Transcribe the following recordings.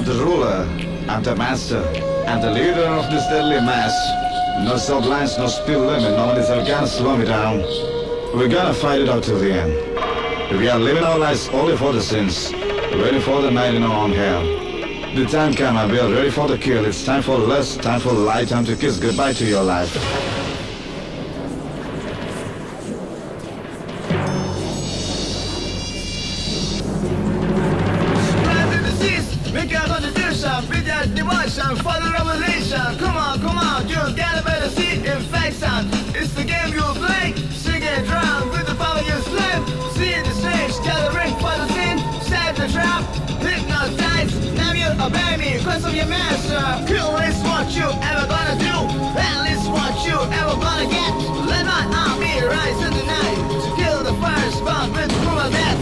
I'm the ruler, I'm the master, I'm the leader of this deadly mass. No sublines, no speed limit, no one is ever gonna slow me down. We're gonna fight it out till the end. We are living our lives only for the sins, ready for the night in our own hell. The time come and we are ready for the kill. It's time for lust, time for light, time to kiss goodbye to your life. For the revelation, come on, you got a better seat infection. It's the game you play, sing it drown with the power you slave. See the stage, gathering for the sin, set the trap, hypnotize. Now you obey me, cause I'm your master. Kill is what you ever gonna do, hell is what you ever gonna get. Let my army rise in the night to kill the first bomb with cruel death.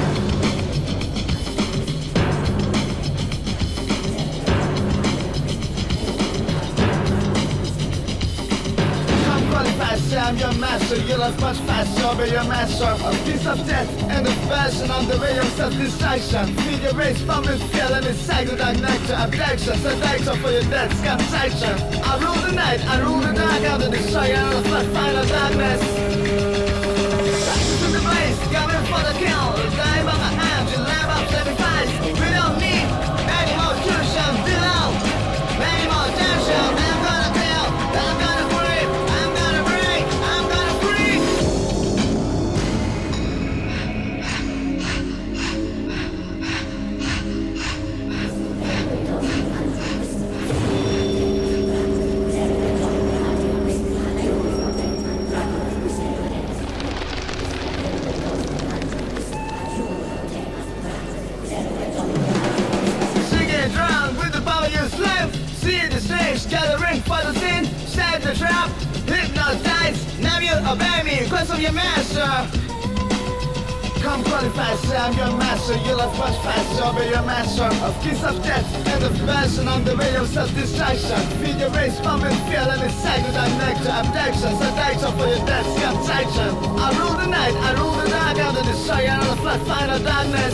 I'm your master, you love much faster, I'll be your master. A piece of death and the fashion on the way of self-destruction. Feed your race from with fear, let me cycle that nectar. Abduction, seduction for your death, consumption. I rule the night, I rule the dark, I'm the destroyer of the final darkness. Righteous in the blaze, coming for the kill. Die by my hand, you lamb up, sacrifice. We don't need many more tuition below, many more tension. I'm gonna kill, I'm gonna free, I'm gonna break, I'm gonna free. Sing it drown with the power you slave. See the stage, gathering for the sin, set the trap, hypnotize. Now you obey me, cause I'm your master. Come qualified, say I'm your master. You love much faster, I'll be your master. Of kiss of death and the fashion on the way of self-destruction. Feed your race from with fear, let me cycle that nectar. Abduction, seduction for your death, consumption. I rule the night, I rule the dark, I'm the destroyer of the flood, final darkness.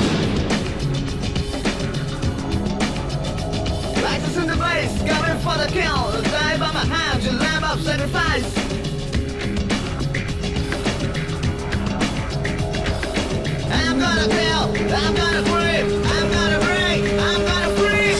Righteous in the blaze, coming for the kill. Die by my hand, you lamb up, sacrifice. I'm gonna kill, I'm gonna free, I'm gonna break, I'm gonna free.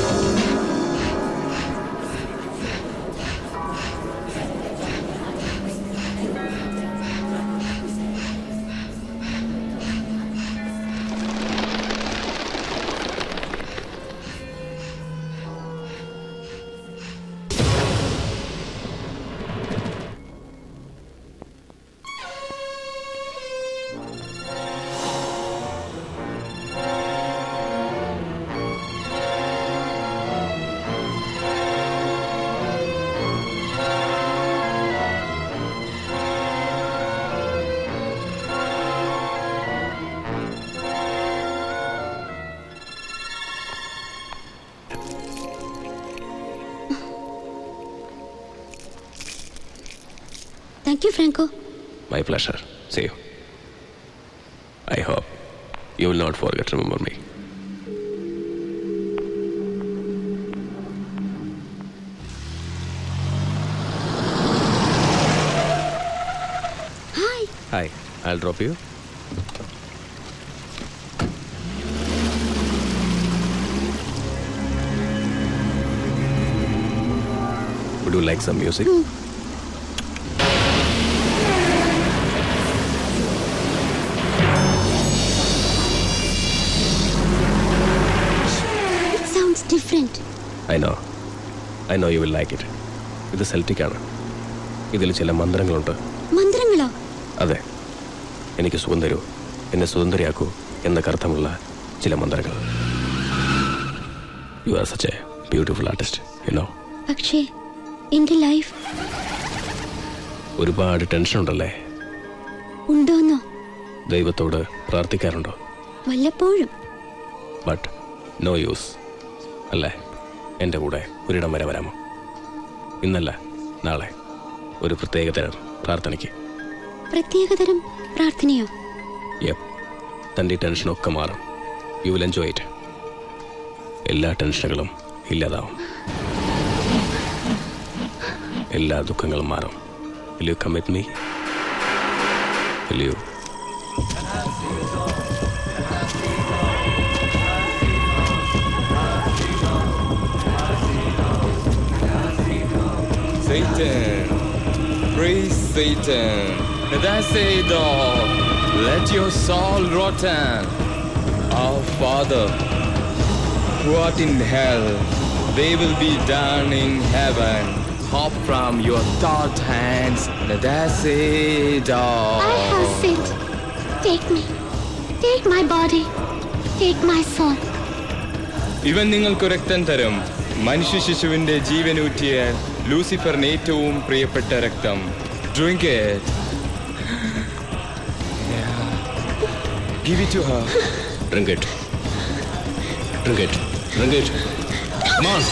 Thank you, Franco. My pleasure. See you. I hope you will not forget to remember me. Hi. Hi, I'll drop you. Would you like some music? Different. I know you will like it. ഇത് സെൽറ്റിക്കാണ്. ഇതിൽ ചില മന്ത്രങ്ങളുണ്ട്. മന്ത്രങ്ങളോ? അതെ. എനിക്ക് സുഖം തരൂ, എന്നെ സുന്ദരിയാക്കൂ എന്നൊക്കെ അർത്ഥമുള്ള ചില മന്ത്രങ്ങൾ. You are such a beautiful artist, you know. പക്ഷേ എൻ്റെ ലൈഫ് ഒരുപാട് ടെൻഷൻ ഉണ്ടല്ലേ? ഉണ്ടോന്നോ? ദൈവത്തോട് പ്രാർത്ഥിക്കാറുണ്ടോ? വല്ലപ്പോഴും. ബട്ട് നോ യൂസ് അല്ലേ? എൻ്റെ കൂടെ ഒരിടം വരെ വരാമോ? ഇന്നല്ല, നാളെ ഒരു പ്രത്യേകതരം പ്രാർത്ഥനയ്ക്ക്. പ്രത്യേകതരം പ്രാർത്ഥനയോ? യപ്പ്. തൻ്റെ ടെൻഷനൊക്കെ മാറും. You will enjoy it. എല്ലാ ടെൻഷനുകളും ഇല്ലാതാവും, എല്ലാ ദുഃഖങ്ങളും മാറും. Will you come with me? Will you? Satan, praise Satan. That's it all. Let your soul rotten. Our Father, who art in hell, they will be done in heaven. Hop from your thought hands. That's it all. I have sinned. Take me. Take my body. Take my soul. ഇവൻ നിങ്ങൾക്ക് രക്തം തരും. മനുഷ്യ ശിശുവിന്റെ ജീവനൂറ്റിയ ലൂസിഫറിന് ഏറ്റവും പ്രിയപ്പെട്ട രക്തം. Drink it. Yeah. Give it to her. Drink it. Drink it. Drink it. Come on.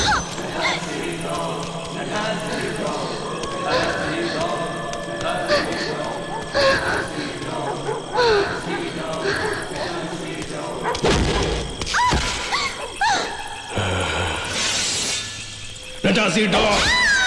Let us eat dog.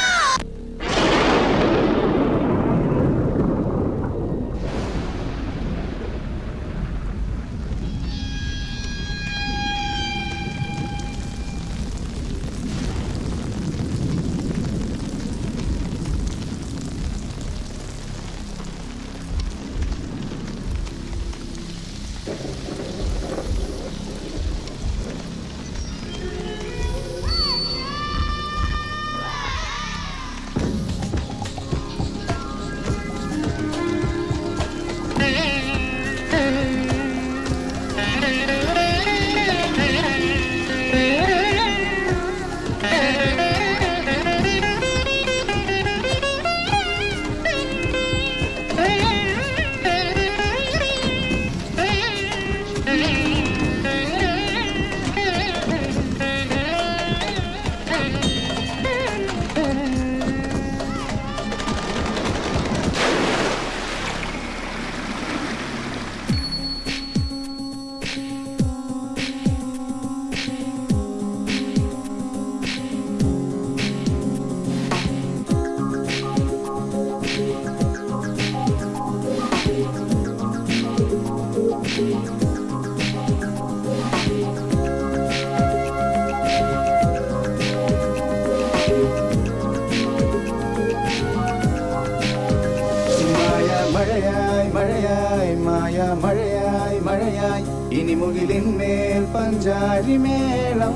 ഇനി മുകിലിന്മേൽ പഞ്ചാരി മേളം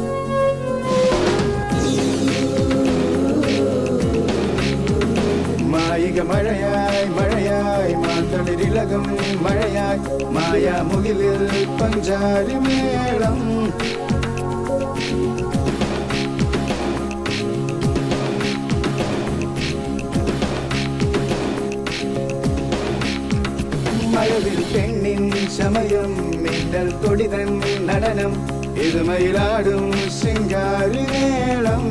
മായിക മഴയായി മഴയായി മാന്തളിരിളകം മഴയായി മായ മുകിലിൽ പഞ്ചാരി മേളം മഴവിൽ പെണ്ണിൻ ശമയം മിന്നൽ കൊടിതൻ നടനം ഇരുമയിലാടും ശൃംഗാരി മേളം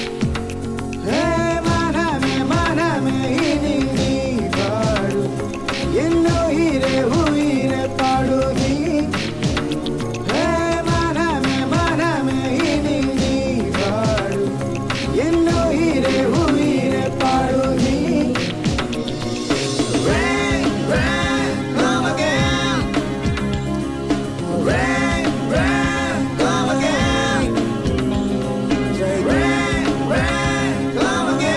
മനമേ മനമേ ഇനി നീ പാടു എന്നോയിരെ ഉയിരെ പാടു നീ മനമേ മനമേ ഇനി നീ പാടു എന്നോയിരെ ഉയിരെ പാടു നീ Come again.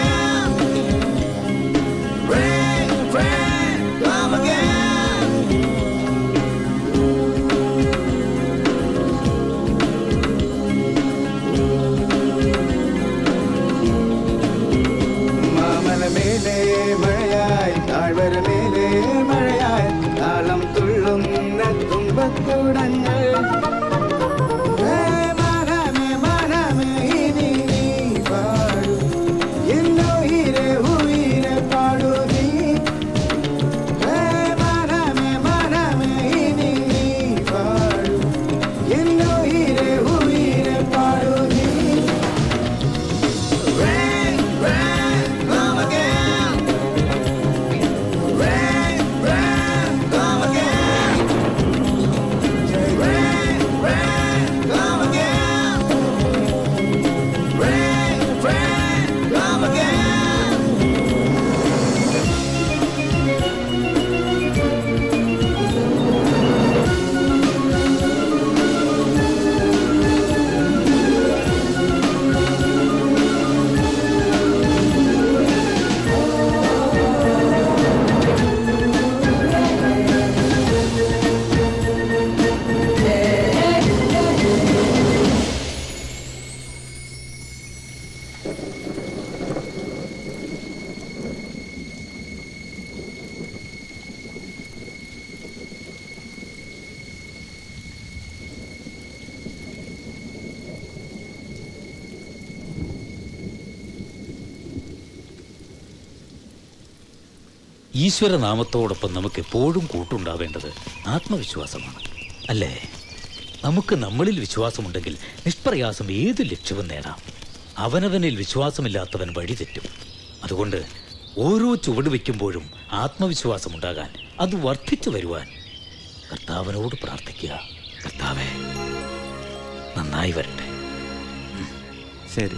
ഈശ്വരനാമത്തോടൊപ്പം നമുക്ക് എപ്പോഴും കൂട്ടുണ്ടാവേണ്ടത് ആത്മവിശ്വാസമാണ്, അല്ലേ? നമുക്ക് നമ്മളിൽ വിശ്വാസമുണ്ടെങ്കിൽ നിഷ്പ്രയാസം ഏത് ലക്ഷ്യവും നേടാം. അവനവനിൽ വിശ്വാസമില്ലാത്തവൻ വഴിതെറ്റും. അതുകൊണ്ട് ഓരോ ചുവട് വയ്ക്കുമ്പോഴും ആത്മവിശ്വാസമുണ്ടാകാൻ, അത് വർദ്ധിച്ചു വരുവാൻ കർത്താവിനോട് പ്രാർത്ഥിക്കുക. കർത്താവേ, നന്നായി വരട്ടെ. ശരി.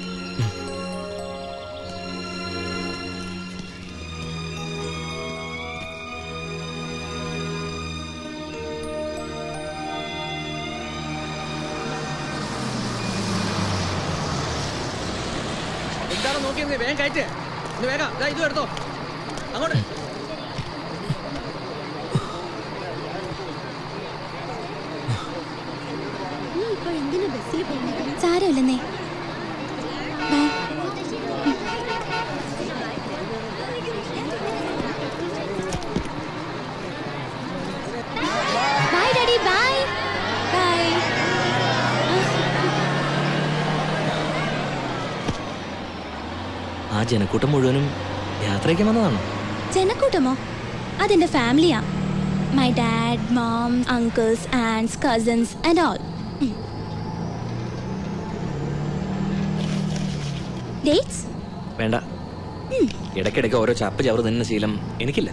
എന്താണ് നോക്കിയത്? വേഗം കയറ്റ്, വേഗം ഇതും എടുത്തോ അങ്ങോട്ട്. സാരമില്ലെന്നേ. Bye daddy, bye bye. ആ ജനക്കൂട്ടം മുഴുവനും യാത്രയ്ക്ക് വന്നതാണോ? ജനക്കൂട്ടമോ? അതെന്റെ ഫാമിലിയാ. My dad, mom, uncles, aunts, cousins and all. Dates വേണ്ട. ഇടയ്ക്കിടയ്ക്ക് ഓരോ ചാപ്പ് ചവറ് തന്നെ ശീലം എനിക്കില്ല.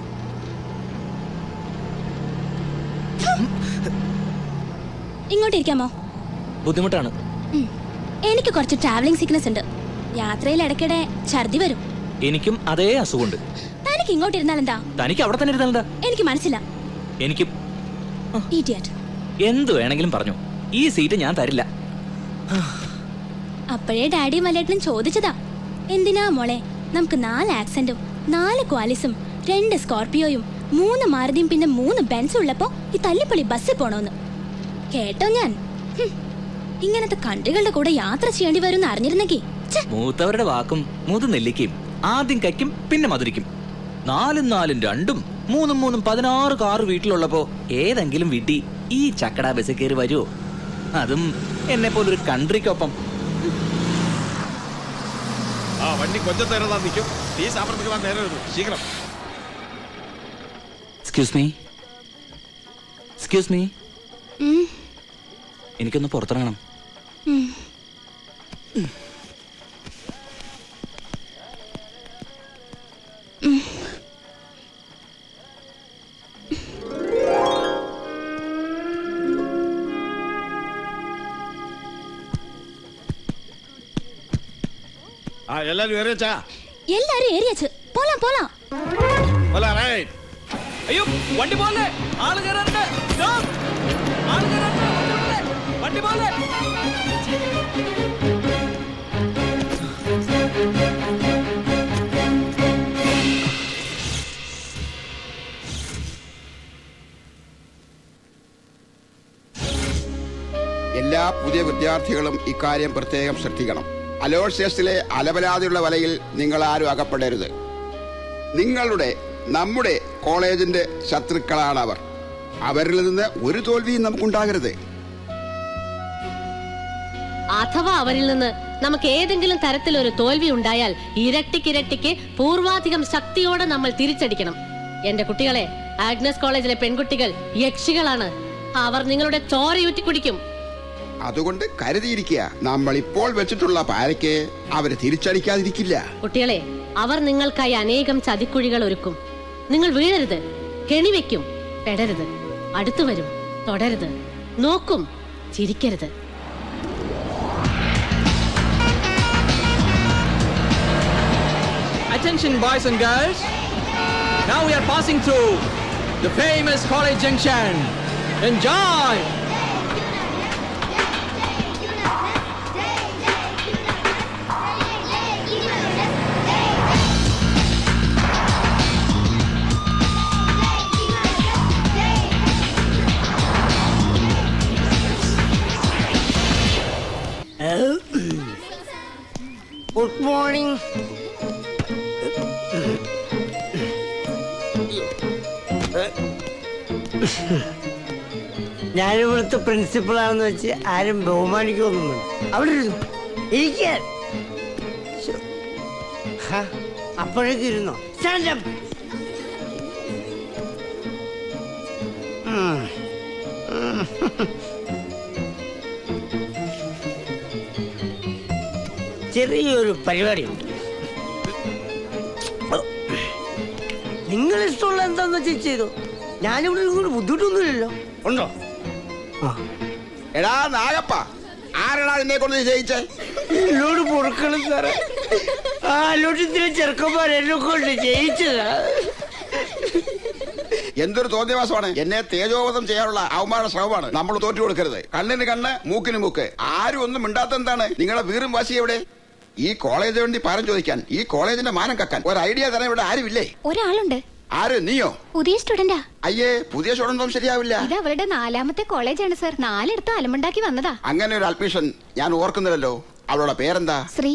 ഇങ്ങോട്ടിരിക്കാമോ? ബുദ്ധിമുട്ടാണ്. എനിക്ക് കുറച്ച് ട്രാവലിംഗ് സിക്നസ് ഉണ്ട്. യാത്രയിൽ ഇടയ്ക്കിടെ ഛർദി വരും. എനിക്കും അതേ അസുഖമുണ്ട്. തനിക്ക് ഇങ്ങോട്ടിരുന്നാൽ എന്താ? തനിക്ക് അവിടെ തന്നെ ഇരുന്നാലെന്താ? എനിക്ക് മനസ്സില്ല. എനിക്കും. ഇഡിയറ്റ്. എന്ത് വേണമെങ്കിലും പറഞ്ഞു, ഈ സീറ്റ് ഞാൻ തരില്ല. അപ്പോഴേ ഡാഡിയും വല്ലേട്ടനും ചോദിച്ചതാ, എന്തിനാ മോളെ നമുക്ക് 4 ആക്സന്റും 4 ക്വാലിസും 2 സ്കോർപിയോയും 3 മാരുതിയും പിന്നെ 3 ബെൻസും ഉള്ളപ്പോ ഈ തല്ലിപ്പൊളി ബസ്സിൽ പോണോന്ന്. കേട്ടോ ഞാൻ. ഇങ്ങനത്തെ കൺട്രികളുടെ കൂടെ യാത്ര ചെയ്യേണ്ടി വരും അറിഞ്ഞിരുന്നെങ്കിൽ. മൂത്തവരുടെ വാക്കും മൂത്ത് നെല്ലിക്കും. ആദ്യം കയ്ക്കും പിന്നെ മധുരിക്കും. 4 4 2 3 3 16 കാറ് വീട്ടിലുള്ളപ്പോ ഏതെങ്കിലും വീട്ടി ഈ ചക്കട ബസ് കയറി വരുമോ? അതും എന്നെ പോലൊരു കൺട്രിക്കൊപ്പം. വണ്ടി കൊഞ്ചം തരുന്ന നിൽക്കും. ഈ സാമ്പത്തിക നേരെ ശീഘ്രം. എക്സ്ക്യൂസ് മീ, എക്സ്ക്യൂസ് മീ, എനിക്കൊന്ന് പുറത്തിറങ്ങണം. എല്ലാരും ഏറിയച്ചാ? എല്ലാരും ഏറിയച്ച്. പോലാം പോലാം. അയ്യോ, വണ്ടി പോലെ ആള് കയറാറുണ്ട്. വണ്ടി പോലെ. എല്ലാ പുതിയ വിദ്യാർത്ഥികളും ഇക്കാര്യം പ്രത്യേകം ശ്രദ്ധിക്കണം. അലോഷ്യസിലെ അലപരാതിയുള്ള വലയിൽ നിങ്ങൾ ആരും അകപ്പെടരുത്. നമ്മുടെ കോളേജിന്റെ ശത്രുക്കളാണ് അവർ. അവരിൽ നിന്ന് ഒരു തോൽവിയും നമുക്കുണ്ടാകരുത്. അഥവാ അവരിൽ നിന്ന് നമുക്ക് ഏതെങ്കിലും തരത്തിലൊരു തോൽവി ഉണ്ടായാൽ ഇരട്ടിക്കിരട്ടിക്ക് പൂർവാധികം ശക്തിയോടെ നമ്മൾ തിരിച്ചടിക്കണം. എന്റെ കുട്ടികളെ, ആഗ്നസ് കോളേജിലെ പെൺകുട്ടികൾ യക്ഷികളാണ്. അവർ നിങ്ങളുടെ ചോരയൂറ്റി കുടിക്കും. അതുകൊണ്ട് കരുതിയിരിക്കുക. നമ്മൾ ഇപ്പോൾ വെച്ചിട്ടുള്ള പാരയ്ക്ക് അവര് തിരിച്ചടിക്കാതിരിക്കില്ല. കുട്ടികളെ, അവർ നിങ്ങൾക്കായി അനേകം ചതിക്കുഴികൾ ഒരുക്കും. നിങ്ങൾ വീഴരുത്, കെണിവെക്കും, പെടരുത്, അടുത്തു വരും, തൊടരുത്, നോക്കും, ചിരിക്കരുത്. Attention boys and girls. Now we are passing through the famous college junction. Enjoy. Good morning. ഞാനിവിടുത്തെ പ്രിൻസിപ്പളാണെന്ന് വെച്ച് ആരും ബഹുമാനിക്കൊന്നും വേണ്ട. അവിടെ ഇരുന്നു ഇരിക്കാൻ. അപ്പോഴേക്ക് ഇരുന്നോ? സ്റ്റാൻഡപ്പ്. ചെറിയൊരു പരിപാടിയുണ്ട്. നിങ്ങൾ ഇഷ്ടമുള്ള എന്താന്ന് വെച്ചാൽ ചെയ്തു. ഞാനിവിടെ ഇങ്ങോട്ട് ബുദ്ധിമുട്ടൊന്നുമില്ലല്ലോ. ഉണ്ടോ? എടാ നാഗപ്പ, ആരാടാ എന്നെ കൊണ്ട് ജയിച്ചേ? എന്നോട് പൊറുക്കണം സാറേ. ആ അലോട്ടത്തിലെ ചെറുക്കന്മാർ എന്നെ കൊണ്ട് ജയിച്ചതാ. എന്തൊരു തോന്നിയവാസമാണ്. എന്നെ തേജോവധം ചെയ്യാനുള്ള അവന്മാരുടെ ശ്രമമാണ്. നമ്മൾ തോറ്റു കൊടുക്കരുത്. കണ്ണിന് കണ്ണ്, മൂക്കിന് മൂക്ക്. ആരും ഒന്നും മിണ്ടാത്ത എന്താണ്? നിങ്ങളെ വീറും വാശി എവിടെ? ഈ കോളേജിന് വേണ്ടി പാരം ചോദിക്കാൻ, ഈ കോളേജിന്റെ മാനം കക്കാൻ ഒരു ഐഡിയ തരാൻ ഇവിടെ ആരുമില്ലേ? ഒരാളുണ്ട്. ആര്? നീയോ? പുതിയ സ്റ്റുഡന്റാ. അയ്യേ, പുതിയ സ്റ്റുഡന്റും ശരിയാവില്ല. ഇത് അവരുടെ 4ാമത്തെ കോളേജാണ് സർ. 4 അലമുണ്ടാക്കി വന്നതാ. അങ്ങനെ ഒരു അഡ്മിഷൻ ഞാൻ ഓർക്കുന്നില്ലല്ലോ. അവളുടെ പേരെന്താ? ശ്രീ.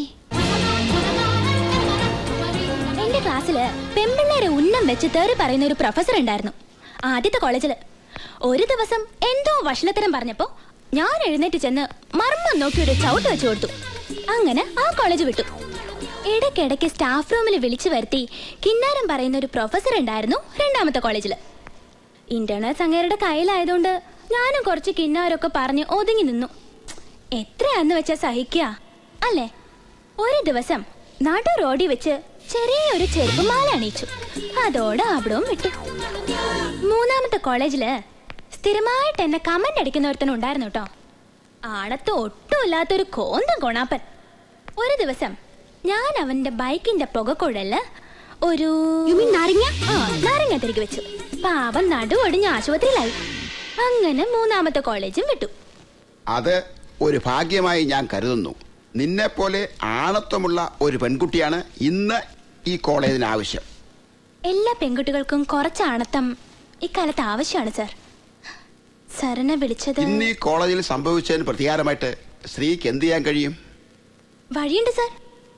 എന്റെ ക്ലാസ്സില് പെമ്പിള്ളേരെ ഉന്നം വെച്ച് തെറി പറയുന്ന ഒരു പ്രൊഫസർ ഉണ്ടായിരുന്നു ആദ്യത്തെ കോളേജില്. ഒരു ദിവസം എന്തോ വഷളത്തരം പറഞ്ഞപ്പോ ഞാൻ എഴുന്നേറ്റ് ചെന്ന് മർമ്മം നോക്കി ഒരു ചവിട്ട് വെച്ചു കൊടുത്തു. അങ്ങനെ ആ കോളേജ് വിട്ടു. ഇടയ്ക്കിടയ്ക്ക് സ്റ്റാഫ് റൂമിൽ വിളിച്ചു വരുത്തി കിന്നാരം പറയുന്ന ഒരു പ്രൊഫസർ ഉണ്ടായിരുന്നു 2ാമത്തെ കോളേജില്. ഇന്റേണൽസ് അങ്ങേരുടെ കയ്യിലായതുകൊണ്ട് ഞാനും കുറച്ച് കിന്നാരൊക്കെ പറഞ്ഞ് ഒതുങ്ങി നിന്നു. എത്രയാന്ന് വെച്ചാ സഹിക്കുക അല്ലേ? ഒരു ദിവസം നടു റോഡിൽ വെച്ച് ചെറിയൊരു ചെരുപ്പുമാല അണിയിച്ചു. അതോടെ അവിടവും വിട്ടു. 3ാമത്തെ കോളേജില് സ്ഥിരമായിട്ട് എന്നെ കമന്റ് അടിക്കുന്ന ഒരുത്തനുണ്ടായിരുന്നു കേട്ടോ. ആടത്ത് ഒട്ടുമില്ലാത്തൊരു കോന്തം കൊണാപ്പൻ. ഒരു ദിവസം ഞാൻ അവന്റെ ബൈക്കിന്റെ പുകക്കുഴല് ഒരു നാരങ്ങ തിരികെ വെച്ചു. പാവം നടു ഒടിഞ്ഞ ആശുപത്രിയിലായി. അങ്ങനെ 3ാമത്തെ കോളേജും വിട്ടു. അത് ഒരു ഭാഗ്യമായി ഞാൻ കരുതുന്നു. നിന്നെ പോലെ ആണത്വമുള്ള ഒരു പെൺകുട്ടിയാണ് ഇന്ന് ഈ കോളേജിന് ആവശ്യം. എല്ലാ പെൺകുട്ടികൾക്കും കുറച്ച് ആണത്തം ഇക്കാലത്ത് ആവശ്യമാണ് സർ. സാറിനെ വിളിച്ചത് ഇന്ന് ഈ കോളേജിൽ സംഭവിച്ചതിന് പ്രതികാരമായിട്ട് സ്ത്രീക്ക് എന്ത് ചെയ്യാൻ കഴിയും? വഴിയുണ്ട് സർ.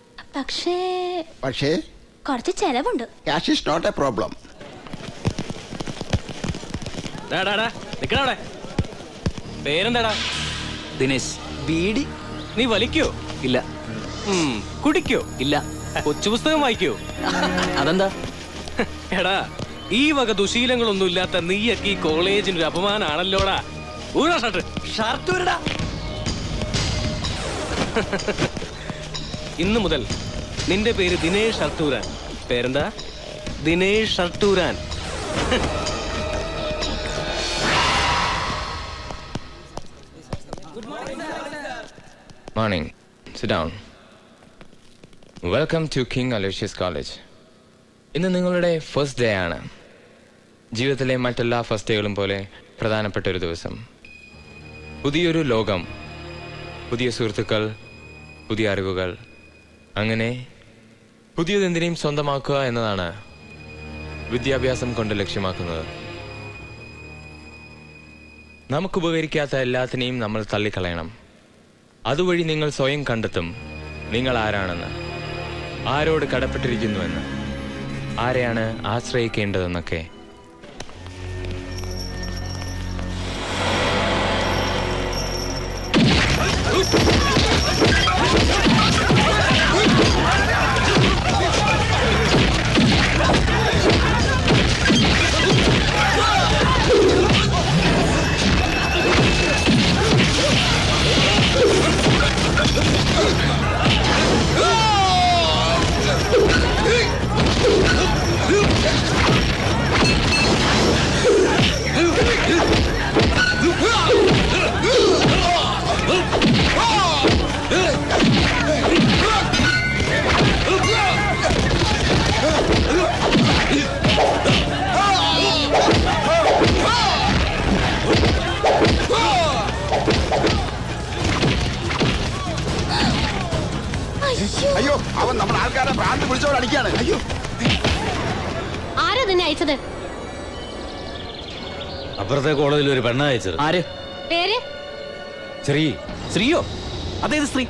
പക്ഷേ കുറച്ച് ചെലവുണ്ട്. Cash is not a problem. പേരെന്താടാ? ദിനേശ്. ബീഡി നീ വലിക്കോ? ഇല്ല. കുടിക്കോ? ഇല്ല. കൊച്ചു പുസ്തകം വായിക്കോ? അതെന്താ? എടാ, ഈ വക ദുശീലങ്ങളൊന്നും ഇല്ലാത്ത നീയൊക്കെ ഈ കോളേജിനൊരു അപമാനാണല്ലോടാ. ഷർട്ട് ഇന്നു മുതൽ നിന്റെ പേര് ദിനേഷ് ഷർട്ടൂരാൻ. പേരെന്താ? Dinesh ഷർട്ടൂരാൻ. Morning. Sit down. Welcome to King Aloysius College. ഇന്ന് നിങ്ങളുടെ ഫസ്റ്റ് ഡേ ആണ്. ജീവിതത്തിലെ മറ്റെല്ലാ ഫസ്റ്റ് ഡേകളും പോലെ പ്രധാനപ്പെട്ട ഒരു ദിവസം. പുതിയൊരു ലോകം, പുതിയ സുഹൃത്തുക്കൾ, പുതിയ അറിവുകൾ, അങ്ങനെ പുതിയതെന്തിനേയും സ്വന്തമാക്കുക എന്നതാണ് വിദ്യാഭ്യാസം കൊണ്ട് ലക്ഷ്യമാക്കുന്നത്. നമുക്ക് ഉപകരിക്കാത്ത എല്ലാത്തിനെയും നമ്മൾ തള്ളിക്കളയണം. അതുവഴി നിങ്ങൾ സ്വയം കണ്ടെത്തും നിങ്ങൾ ആരാണെന്ന്, ആരോട് കടപ്പെട്ടിരിക്കുന്നുവെന്ന്, ആരെയാണ് ആശ്രയിക്കേണ്ടതെന്നൊക്കെ. അയ്യോ, അവൻ നമ്മുടെ ആൾക്കാരെ ഭ്രാന്ത് പിടിച്ചവൻ അടിക്കാണ്. അയ്യോ, ആരാ നിന്നെ അയച്ചത്? അപ്പുറത്തെ കോളേജിൽ ഒരു പെണ്ണ അയച്ചത്. ആര്? പേര്? ശ്രീ. ശ്രീയോ? അതേത് സ്ത്രീ?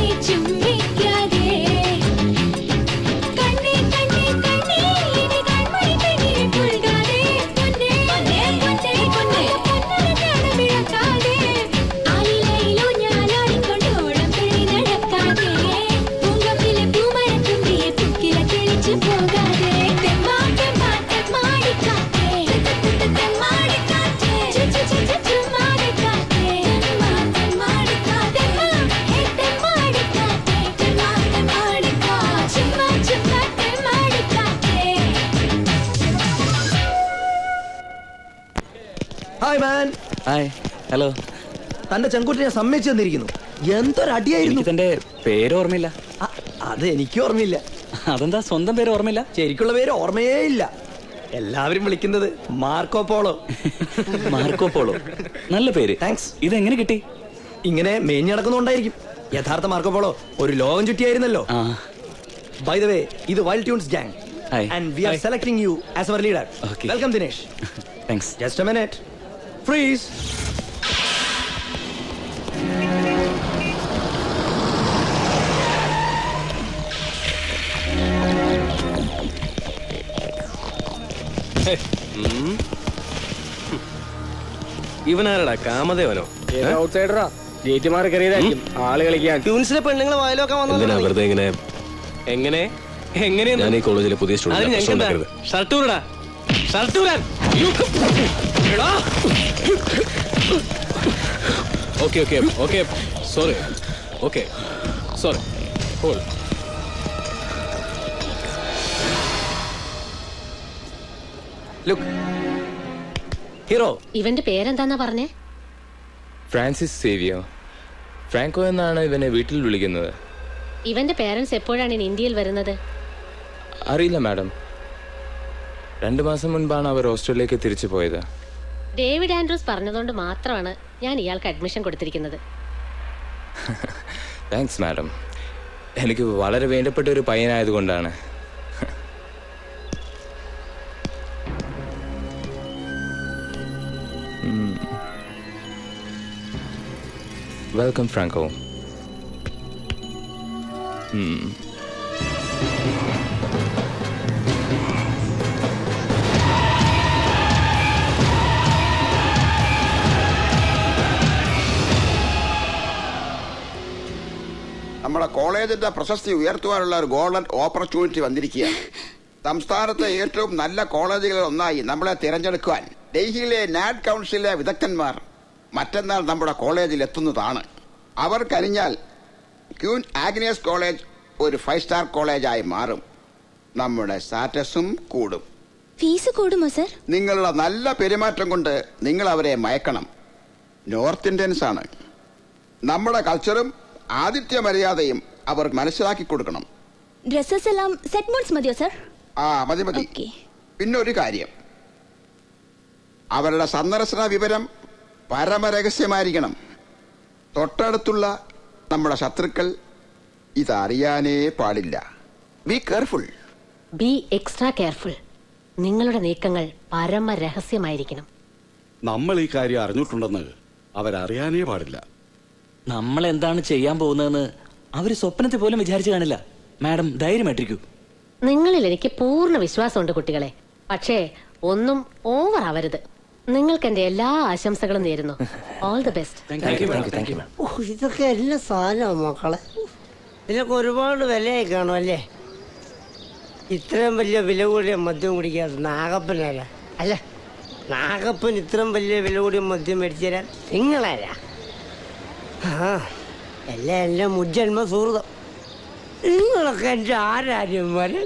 ഹലോ. തന്റെ ചെങ്കുട്ടിനെ സമ്മതിച്ചു തന്നിരിക്കുന്നു. എന്തൊരടിയായിരുന്നു. തന്റെ പേര് ഓർമ്മയില്ല. അത് എനിക്ക് ഓർമ്മയില്ല. അതെന്താ സ്വന്തം പേര് ഓർമ്മയില്ല? ശരിക്കുള്ള പേര് ഓർമ്മയേ ഇല്ല. എല്ലാവരും വിളിക്കുന്നത് മാർക്കോ പോളോ. മാർക്കോ പോളോ, നല്ല പേര്. താങ്ക്സ്. ഇതെങ്ങനെ കിട്ടി? ഇങ്ങനെ മേഞ്ഞു നടക്കുന്നുണ്ടായിരിക്കും. യഥാർത്ഥ മാർക്കോ പോളോ ഒരു ലോകം ചുറ്റിയായിരുന്നല്ലോ. ബൈ ദ വേ, ഇത് wild tunes gang and we are selecting you as our leader. Welcome Dinesh. Thanks. Just a minute. Freeze. ഇവനാരടാ കാമദേവനോ? ഔട്ട്സൈഡറാ. ജയിറ്റുമാർ കയറിയതായിരിക്കും ആള് കളിക്കാൻ. ട്യൂൺസിലെ പെണ്ണുങ്ങളെ വായിലൊക്കെ എന്തിനാ വെറുതെ ഇങ്ങനെ? എങ്ങനെ ഞാൻ ഈ കോളേജിലെ പുതിയ സ്റ്റുഡന്റ്. ഷർട്ടൂടാ ഷർട്ടൂരാൻ. Okay okay okay sorry. Okay sorry. Hold. Look hero. ഇവന്റെ പേരെന്താന്നാ പറഞ്ഞേ? ഫ്രാൻസിസ് സേവിയോ. ഫ്രാങ്കോ എന്നാണ് ഇവനെ വീട്ടിൽ വിളിക്കുന്നത്. ഇവന്റെ പേരൻസ് എപ്പോഴാണ് ഇന്ത്യയിൽ വരുന്നത്? അറിയില്ല മാഡം. 2 മാസം മുൻപാണ് അവർ ഓസ്ട്രേലിയക്ക് തിരിച്ചു പോയത്. ഡേവിഡ് ആൻഡ്രൂസ് പറഞ്ഞതുകൊണ്ട് മാത്രമാണ് ഞാൻ ഇയാൾക്ക് അഡ്മിഷൻ കൊടുത്തിരിക്കുന്നത്. Thanks madam. എനിക്ക് വളരെ വേണ്ടപ്പെട്ട ഒരു പയ്യനായതുകൊണ്ടാണ്. Welcome Franco. നമ്മുടെ കോളേജിന്റെ പ്രശസ്തി ഉയർത്തുവാനുള്ള ഒരു ഗോൾഡൻ ഓപ്പർച്യൂണിറ്റി വന്നിരിക്കുകയാണ്. സംസ്ഥാനത്തെ ഏറ്റവും നല്ല കോളേജുകളിൽ ഒന്നായി നമ്മളെ തിരഞ്ഞെടുക്കുവാൻ ഡൽഹിയിലെ നാഡ് കൗൺസിലിലെ വിദഗ്ധന്മാർ മറ്റന്നാൾ നമ്മുടെ കോളേജിൽ എത്തുന്നതാണ്. അവർ കഴിഞ്ഞാൽ ക്യൂൻ ആഗ്നേസ് കോളേജ് ഒരു 5 സ്റ്റാർ കോളേജായി മാറും. നമ്മുടെ സ്റ്റാറ്റസും കൂടും. ഫീസ് കൂടുമോ സർ? നിങ്ങളുടെ നല്ല പെരുമാറ്റം കൊണ്ട് നിങ്ങൾ അവരെ മയക്കണം. നോർത്ത് ഇന്ത്യൻസ് ആണ്. നമ്മുടെ കൾച്ചറും ആതിഥ്യ മര്യാദയും അവർ മനസ്സിലാക്കി കൊടുക്കണം. ഡ്രസ്സസ് എല്ലാം സെറ്റ് മോഡ്സ് മതിയോ സർ? മതി മതി. പിന്നെ ഒരു കാര്യം, അവരുടെ സന്ദർശന വിവരം പരമരഹസ്യമായിരിക്കണം. തൊട്ടടുത്തുള്ള നമ്മുടെ ശത്രുക്കൾ ഇതറിയാനേ പാടില്ല. Be careful. Be extra careful. നിങ്ങളുടെ നീക്കങ്ങൾ പരമരഹസ്യമായിരിക്കണം. നമ്മൾ ഈ കാര്യം അറിഞ്ഞിട്ടുണ്ടെന്ന് അവരറിയാനേ പാടില്ല. നമ്മൾ എന്താണ് ചെയ്യാൻ പോകുന്നതെന്ന് അവര് സ്വപ്നത്തിൽ പോലും വിചാരിച്ചു കാണില്ല. മാഡം ധൈര്യമായിട്ടിരിക്കൂ. നിങ്ങളിൽ എനിക്ക് പൂർണ്ണ വിശ്വാസമുണ്ട് കുട്ടികളെ. പക്ഷേ ഒന്നും ഓവർ ആവരുത്. നിങ്ങൾക്ക് എന്റെ എല്ലാ ആശംസകളും നേരുന്നു. All the best. ഇതൊക്കെ എല്ലാ സാധനവും മക്കളെ. ഇതിനൊക്കെ ഒരുപാട് വിലയായി കാണും അല്ലേ? ഇത്രയും വലിയ വില കൂടിയ മദ്യം കുടിക്കാതെ നാഗപ്പനാരാ? അല്ല, നാഗപ്പൻ ഇത്രയും വലിയ വില കൂടിയ മദ്യം മേടിച്ചു തരാൻ നിങ്ങളാരാ? എല്ലാം എന്റെ മുജ്ജന്മ സുഹൃതം. നിങ്ങളൊക്കെ എന്റെ ആരാര്യന്മാര്.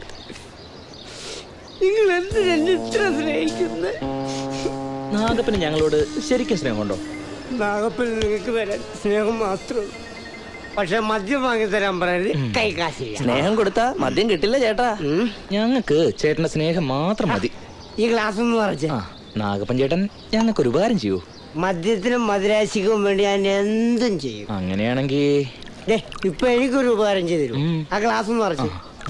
നിങ്ങൾ എന്തിനെന്നെ ഇത്ര സ്നേഹിക്കുന്നത്? നാഗപ്പന് ഞങ്ങളോട് ശരിക്കും സ്നേഹമുണ്ടോ? നാഗപ്പന് നിങ്ങൾക്ക് തരാൻ സ്നേഹം മാത്രമേ. പക്ഷെ മദ്യം വാങ്ങി തരാൻ പറയരുത്. കൈ കാശില്ല. സ്നേഹം കൊടുത്താ മദ്യം കിട്ടില്ല ചേട്ടാ. ഞങ്ങൾക്ക് ചേട്ടന്റെ സ്നേഹം മാത്രം മതി. ഈ ഗ്ലാസ് ഒന്ന് പറഞ്ഞേ. നാഗപ്പൻ ചേട്ടൻ ഞങ്ങൾക്ക് ഒരു ഉപകാരം ചെയ്യൂ. മദ്യത്തിനും മധുരാശിക്കും വേണ്ടി ഞാൻ എന്തും ചെയ്യും. അങ്ങനെയാണെങ്കിൽ ഇപ്പൊ എനിക്കൊരു ഉപകാരം ചെയ്തു. ആ ഗ്ലാസ് ഒന്ന് പറഞ്ഞു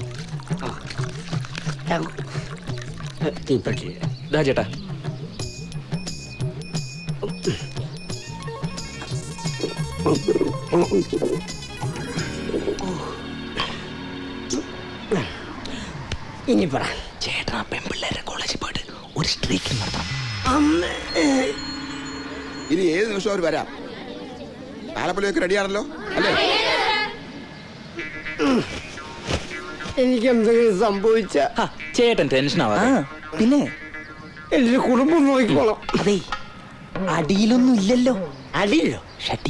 ചേട്ടാ. ഇനി പറ. ചേട്ടൻ ആ പെൺപിള്ളേരെ കോളേജിൽ പോയിട്ട് ഒരു സ്ട്രീക്കിംഗ് നടത്തണം. ഇനി ഏത് നിമിഷം അവർ വരാം. ആലപ്പുഴയൊക്കെ റെഡിയാണല്ലോ അല്ലേ? എനിക്ക് എന്തെങ്കിലും സംഭവിച്ച ചേട്ടൻ ടെൻഷൻ ആവാതെ. പിന്നെ എന്റെ കുടുംബം നോക്കിക്കോളാം. അതെ, അടിയിലൊന്നും ഇല്ലല്ലോ. അടിയില്ലോ? ഷട്ടി.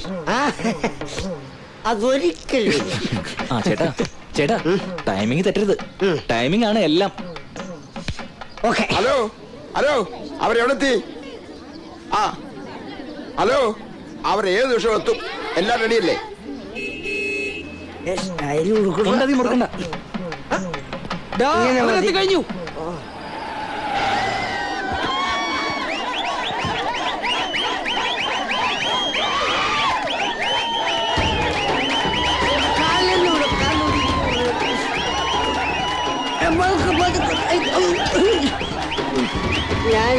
അതൊരിക്കലും. ആ ചേട്ടാ ചേട്ടാ, ടൈമിങ് തെറ്റരുത്. ടൈമിംഗ് ആണ് എല്ലാം. ഹലോ ഹലോ, അവരെവിടെത്തി? ആ ഹലോ, അവർ ഏത് നിമിഷം എത്തും. എല്ലാം റെഡിയല്ലേ? മുറുക്കണ്ട. കഴിഞ്ഞു. ഞാൻ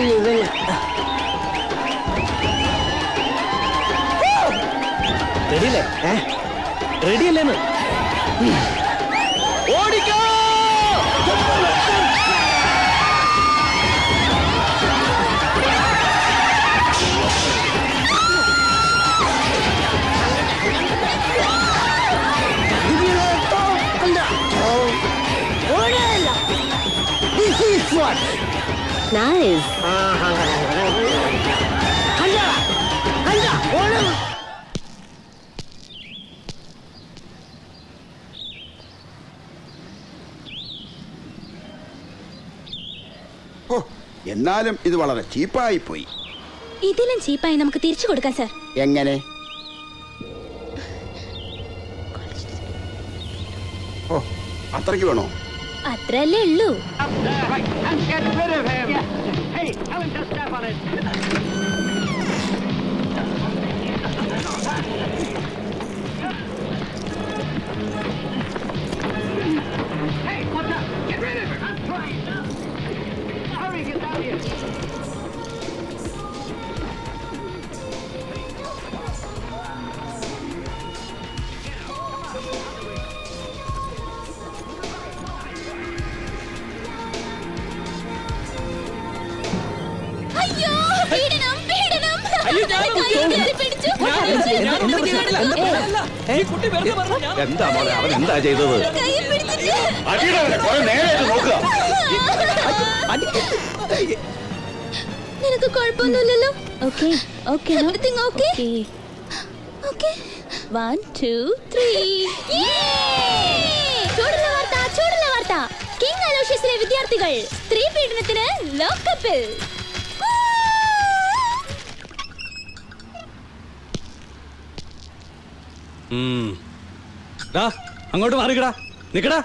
റെഡിയല്ലേ? റെഡിയല്ലേന്ന്? ഓടിക്കോ! Nice. എന്നാലും ഇത് വളരെ ചീപ്പായി പോയി. ഇതിലും ചീപ്പായി നമുക്ക് തിരിച്ചു കൊടുക്കാം സാർ. എങ്ങനെ? ഓ, അത്രയ്ക്ക് വേണോ? അത്രല്ലേ ഉള്ളൂ. എന്താ മോനെ, അവൻ എന്താ ചെയ്തത്? നിനക്ക് കുഴപ്പമൊന്നുമില്ലല്ലോ? Okay okay everything okay? Okay 1 2 3. ചൂടുള്ള വാർത്ത, ചൂടുള്ള വാർത്ത. കിങ് അലോഷ്യസിലെ വിദ്യാർത്ഥികൾ സ്ത്രീ പീഡനത്തിന് ലോക്കപ്പിൽ. അങ്ങോട്ട് മാറിക്കടാ, നിക്കടാ.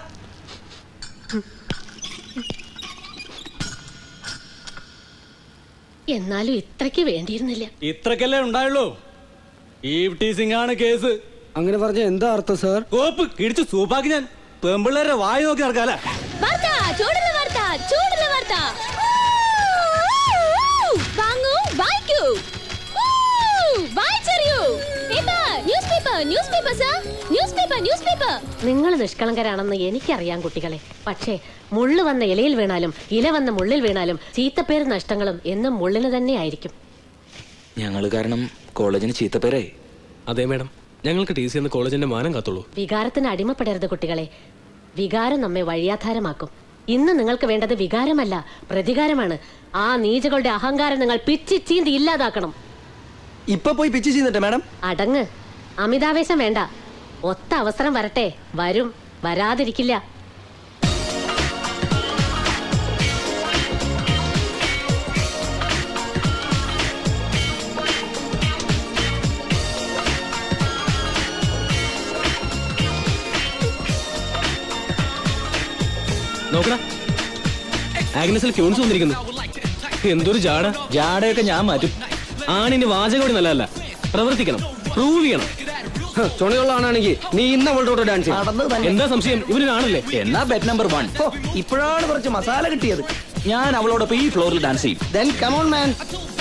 എന്നാലും ഇത്രയ്ക്ക് വേണ്ടിയിരുന്നില്ല. ഇത്രക്കല്ലേ ഉണ്ടായുള്ളൂ. ഈവ് ടീസിംഗ് ആണ് കേസ്. അങ്ങനെ പറഞ്ഞ എന്താ അർത്ഥം സാർ? കോപ്പ് ഇടിച്ച് സൂപ്പാക്കി ഞാൻ പെമ്പിള്ളേരെ വായി നോക്കി നടക്കാല. ചൂടുള്ള വാർത്ത, ചൂടുള്ള വാർത്ത. വാങ്ങൂ, വായിക്കൂ, വായിച്ചറിയൂ. Newspaper, newspaper sir, newspaper, newspaper. നിങ്ങൾ നിഷ്കളങ്കരാണെന്ന് എനിക്കറിയാം കുട്ടികളെ. പക്ഷേ മുള്ളു വന്ന ഇലയിൽ വീണാലും ഇല വന്ന മുള്ളിൽ വീണാലും ചീത്തപ്പേര് നഷ്ടങ്ങളും എന്നും മുള്ളിന് തന്നെ ആയിരിക്കും. ഞങ്ങൾ കാരണം കോളേജിന് ചീത്തപ്പേരായി. അതെ മാഡം, ഞങ്ങൾക്ക് ടി സി എന്ന് കോളേജിന്റെ മാനം കാത്തുള്ളൂ. വികാരത്തിന് അടിമപ്പെടരുത് കുട്ടികളെ. വികാരം നമ്മെ വഴിയാധാരമാക്കും. ഇന്ന് നിങ്ങൾക്ക് വേണ്ടത് വികാരമല്ല, പ്രതികാരമാണ്. ആ നീചകളുടെ അഹങ്കാരം നിങ്ങൾ പിച്ചി ചീന്തി ഇല്ലാതാക്കണം. ഇപ്പൊ പോയി പിച്ച് ചെയ്യുന്നുണ്ട് മാഡം. അടങ്ങ്, അമിതാവേശം വേണ്ട. ഒത്ത അവസരം വരട്ടെ, വരും, വരാതിരിക്കില്ല. നോക്കടാ, ആഗ്നസിൽ ക്യൂൺസ് വന്നിരിക്കുന്നു. എന്തൊരു ജാട. ജാടയൊക്കെ ഞാൻ മാറ്റും. ആണിന് വാചകോടി നല്ലതല്ല, പ്രവർത്തിക്കണം, പ്രൂവ് ചെയ്യണം. ചുണയുള്ള ആണെങ്കിൽ നീ ഇന്ന് അവളോട് ഡാൻസ് ചെയ്യും. എന്താ സംശയം? ഇവനാണല്ലേ? എന്നാ ബെറ്റ് നമ്പർ 1. ഇപ്പോഴാണ് കുറച്ച് മസാല കിട്ടിയത്. ഞാൻ അവളോടൊപ്പം ഈ ഫ്ലോറിൽ ഡാൻസ് ചെയ്യും. Then come on man.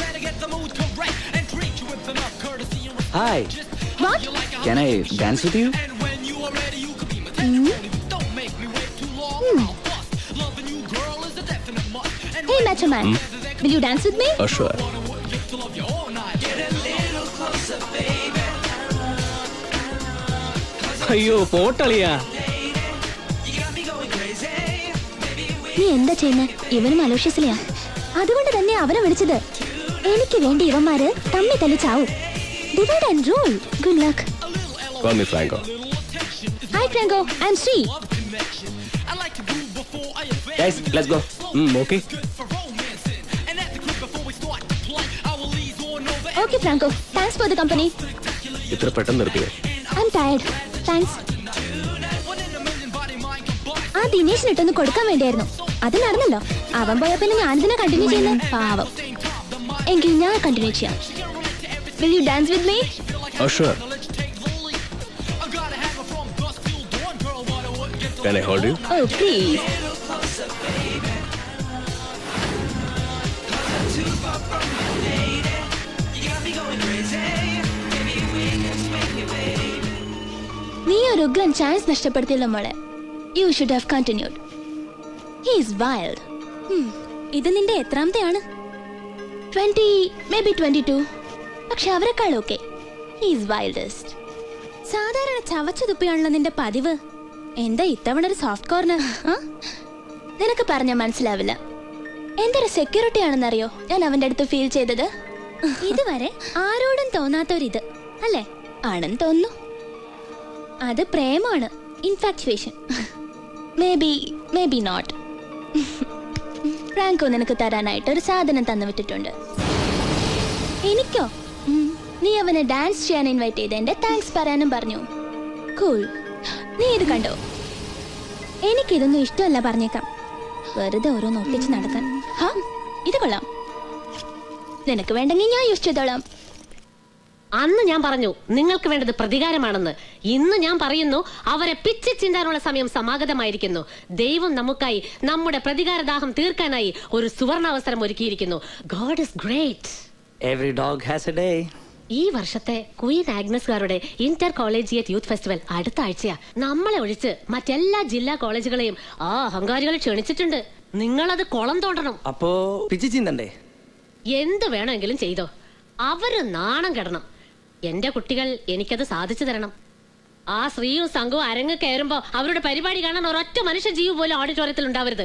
Hi. What? Can I dance with you? such a man. Will you dance with me? Oh, sure. അയ്യോ പോട്ടളിയാ. നീ എന്താ ചെയ്യുന്നേ? ഇവനും അലോഷ്യസിലെയാ. അതുകൊണ്ട് തന്നെ അവനെ വിളിച്ചത്. എനിക്ക് വേണ്ടി ഇവന്മാര് തമ്മി തല്ലിച്ചാവും. Divide and rule. Good luck. Call me Franco. Hi Franco, I'm Sri. Guys, let's go. Okay. Okay Franco, thanks for the company. ഇത്ര പെട്ടെന്ന് നിർത്തിയോ? I'm tired. Thanks. ആ ദിനേശിന് ഇട്ടൊന്ന് കൊടുക്കാൻ വേണ്ടിയായിരുന്നു. അത് നടന്നല്ലോ. അവൻ പോയ പിന്നെ ഞാനിതിനെ കണ്ടിന്യൂ ചെയ്യുന്നത്. പാവം. എങ്കിൽ ഞാൻ കണ്ടിന്യൂ ചെയ്യാം. Will you dance with me? Oh, sure. Can I hold you? Oh, please. നീ ഒരു ഉഗ്രൻ ചാൻസ് നഷ്ടപ്പെടുത്തിയല്ലോ മോളെ. You should have continued. He is wild. ഇത് നിന്റെ എത്രാമത്തെയാണ്? 20, maybe 22. പക്ഷെ അവരെക്കാൾ ഓക്കെ. He is wildest. സാധാരണ ചവച്ചു തുപ്പിയാണല്ലോ നിന്റെ പതിവ്. എന്താ ഇത്തവണ ഒരു സോഫ്റ്റ് കോർണർ? നിനക്ക് പറഞ്ഞാൽ മനസ്സിലാവില്ല. എന്തൊരു സെക്യൂരിറ്റി ആണെന്നറിയോ ഞാൻ അവന്റെ അടുത്ത് ഫീൽ ചെയ്തത്. ഇതുവരെ ആരോടും തോന്നാത്തൊരിത് അല്ലേ? ആണെന്ന് തോന്നുന്നു. അത് പ്രേമാണ്. Infatuation. Maybe not. Franco നിനക്ക് തരാനായിട്ട് ഒരു സാധനം തന്നു വിട്ടിട്ടുണ്ട്. എനിക്കോ? നീ അവനെ ഡാൻസ് ചെയ്യാൻ ഇൻവൈറ്റ് ചെയ്ത് എന്റെ താങ്ക്സ് പറയാനും പറഞ്ഞു. കൂൾ. നീ ഇത് കണ്ടോ? എനിക്കിതൊന്നും ഇഷ്ടമല്ല പറഞ്ഞേക്കാം. വെറുതെ ഓരോന്ന് ഒട്ടിച്ച് നടക്കാൻ. ഇത് കൊള്ളാം. നിനക്ക് വേണ്ടെങ്കിൽ ഞാൻ യൂസ് ചെയ്തോളാം. അന്ന് ഞാൻ പറഞ്ഞു നിങ്ങൾക്ക് വേണ്ടത് പ്രതികാരമാണെന്ന്. ഇന്ന് ഞാൻ പറയുന്നു അവരെ പിച്ചി ചിന്താനുള്ള സമയം സമാഗതമായിരിക്കുന്നു. ദൈവം നമുക്കായി നമ്മുടെ പ്രതികാരദാഹം തീർക്കാനായി ഒരു സുവർണാവസരം ഒരുക്കിയിരിക്കുന്നു. God is great. Every dog has a day. ഈ വർഷത്തെ ക്വീൻ ആഗ്നസ്കാരുടെ ഇന്റർ കോളേജിയറ്റ് യൂത്ത് ഫെസ്റ്റിവൽ അടുത്ത ആഴ്ചയാ. നമ്മളെ ഒഴിച്ച് മറ്റെല്ലാ ജില്ലാ കോളേജുകളെയും ആ അഹങ്കാരികൾ ക്ഷണിച്ചിട്ടുണ്ട്. നിങ്ങളത് കുളം തോണ്ടണം. അപ്പോ പിച്ചി ചിന്തണ്ടേ? എന്ത് വേണമെങ്കിലും ചെയ്തോ. അവര് നാണം കെടണം. എന്റെ കുട്ടികൾ എനിക്കത് സാധിച്ചു തരണം. ആ ശ്രീയും സംഘവും അരങ്ങ് കയറുമ്പോ അവരുടെ പരിപാടി കാണാൻ ഒരൊറ്റ മനുഷ്യ ജീവ് പോലും ഓഡിറ്റോറിയത്തിൽ ഉണ്ടാവരുത്.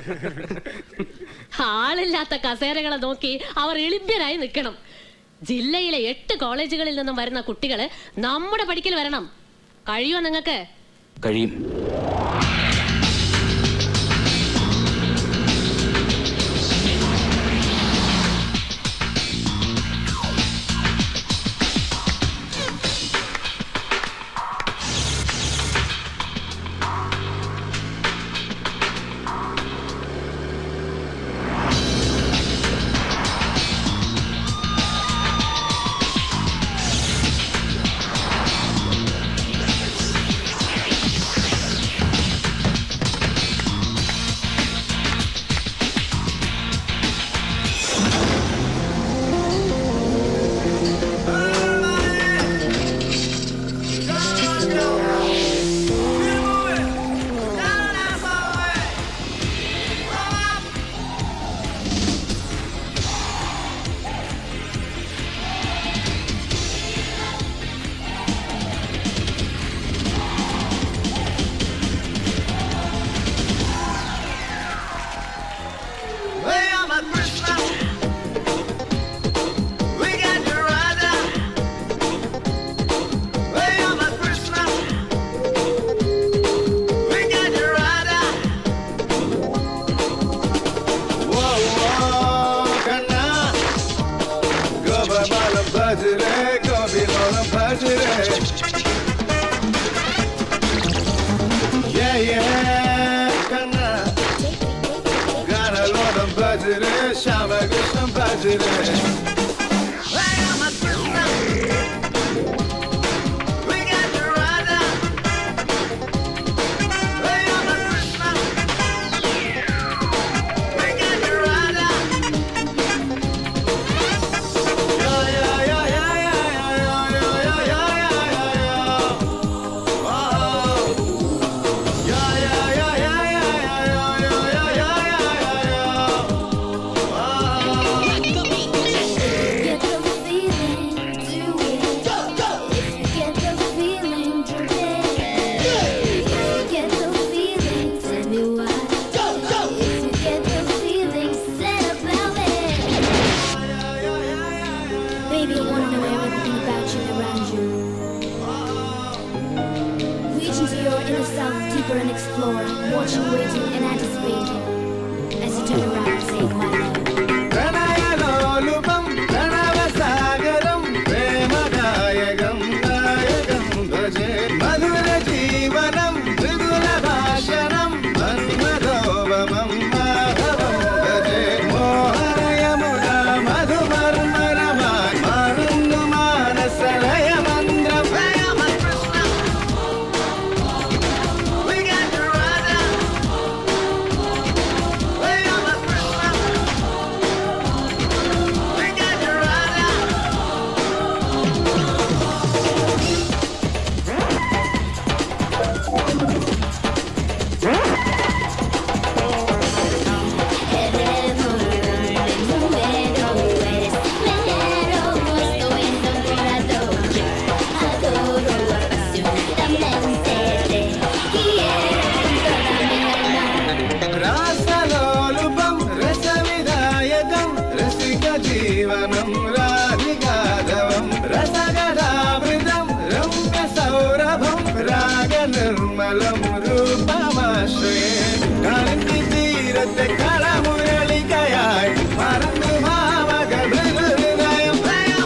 ആളില്ലാത്ത കസേരകളെ നോക്കി അവർ എളിഭ്യരായി നിൽക്കണം. ജില്ലയിലെ 8 കോളേജുകളിൽ നിന്നും വരുന്ന കുട്ടികള് നമ്മുടെ പഠിക്കൽ വരണം. കഴിയോ നിങ്ങൾക്ക്? കഴിയും. deeper and explore, watching, waiting and anticipating as you turn around saying my love. പ്രണയലോലുപം പ്രണവസാഗരം പ്രേമഗായകം ഗായകം ഭജേ മധുര ജീവനം മൃദുല ഭാഷണം മന്മദോപമം മാധവം ഭജേ മോഹനയമുന മധുമർമരമായി മാറുന്നു മാനസലയ മന്ത്രം. രാസലോലുപം രസവിധായകം രസിക ജീവനം രാധികാധവം രസഗദാമൃതം രമ്യ സൗരഭം രാഗനിർമ്മലം രൂപമാശ്രയേ കാളിന്തി തീരത്തെ കളമുരളികയായി മറന്നു ഭാവക മൃദുഹൃദയം.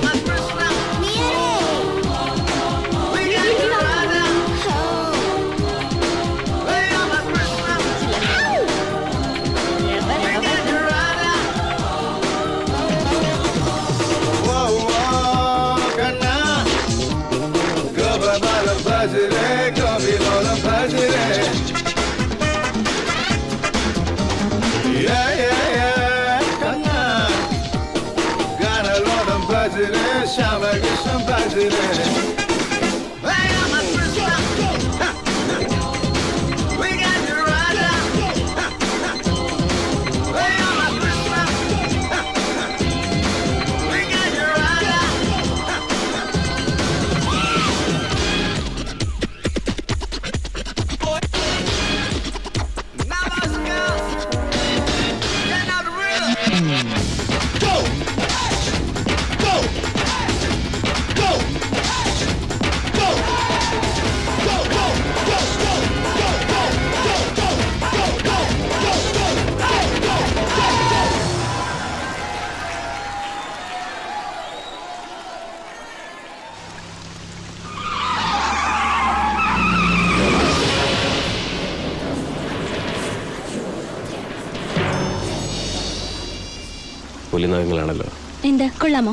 പുലിനാഗങ്ങളാണല്ലോ. എന്താ കൊള്ളാമോ?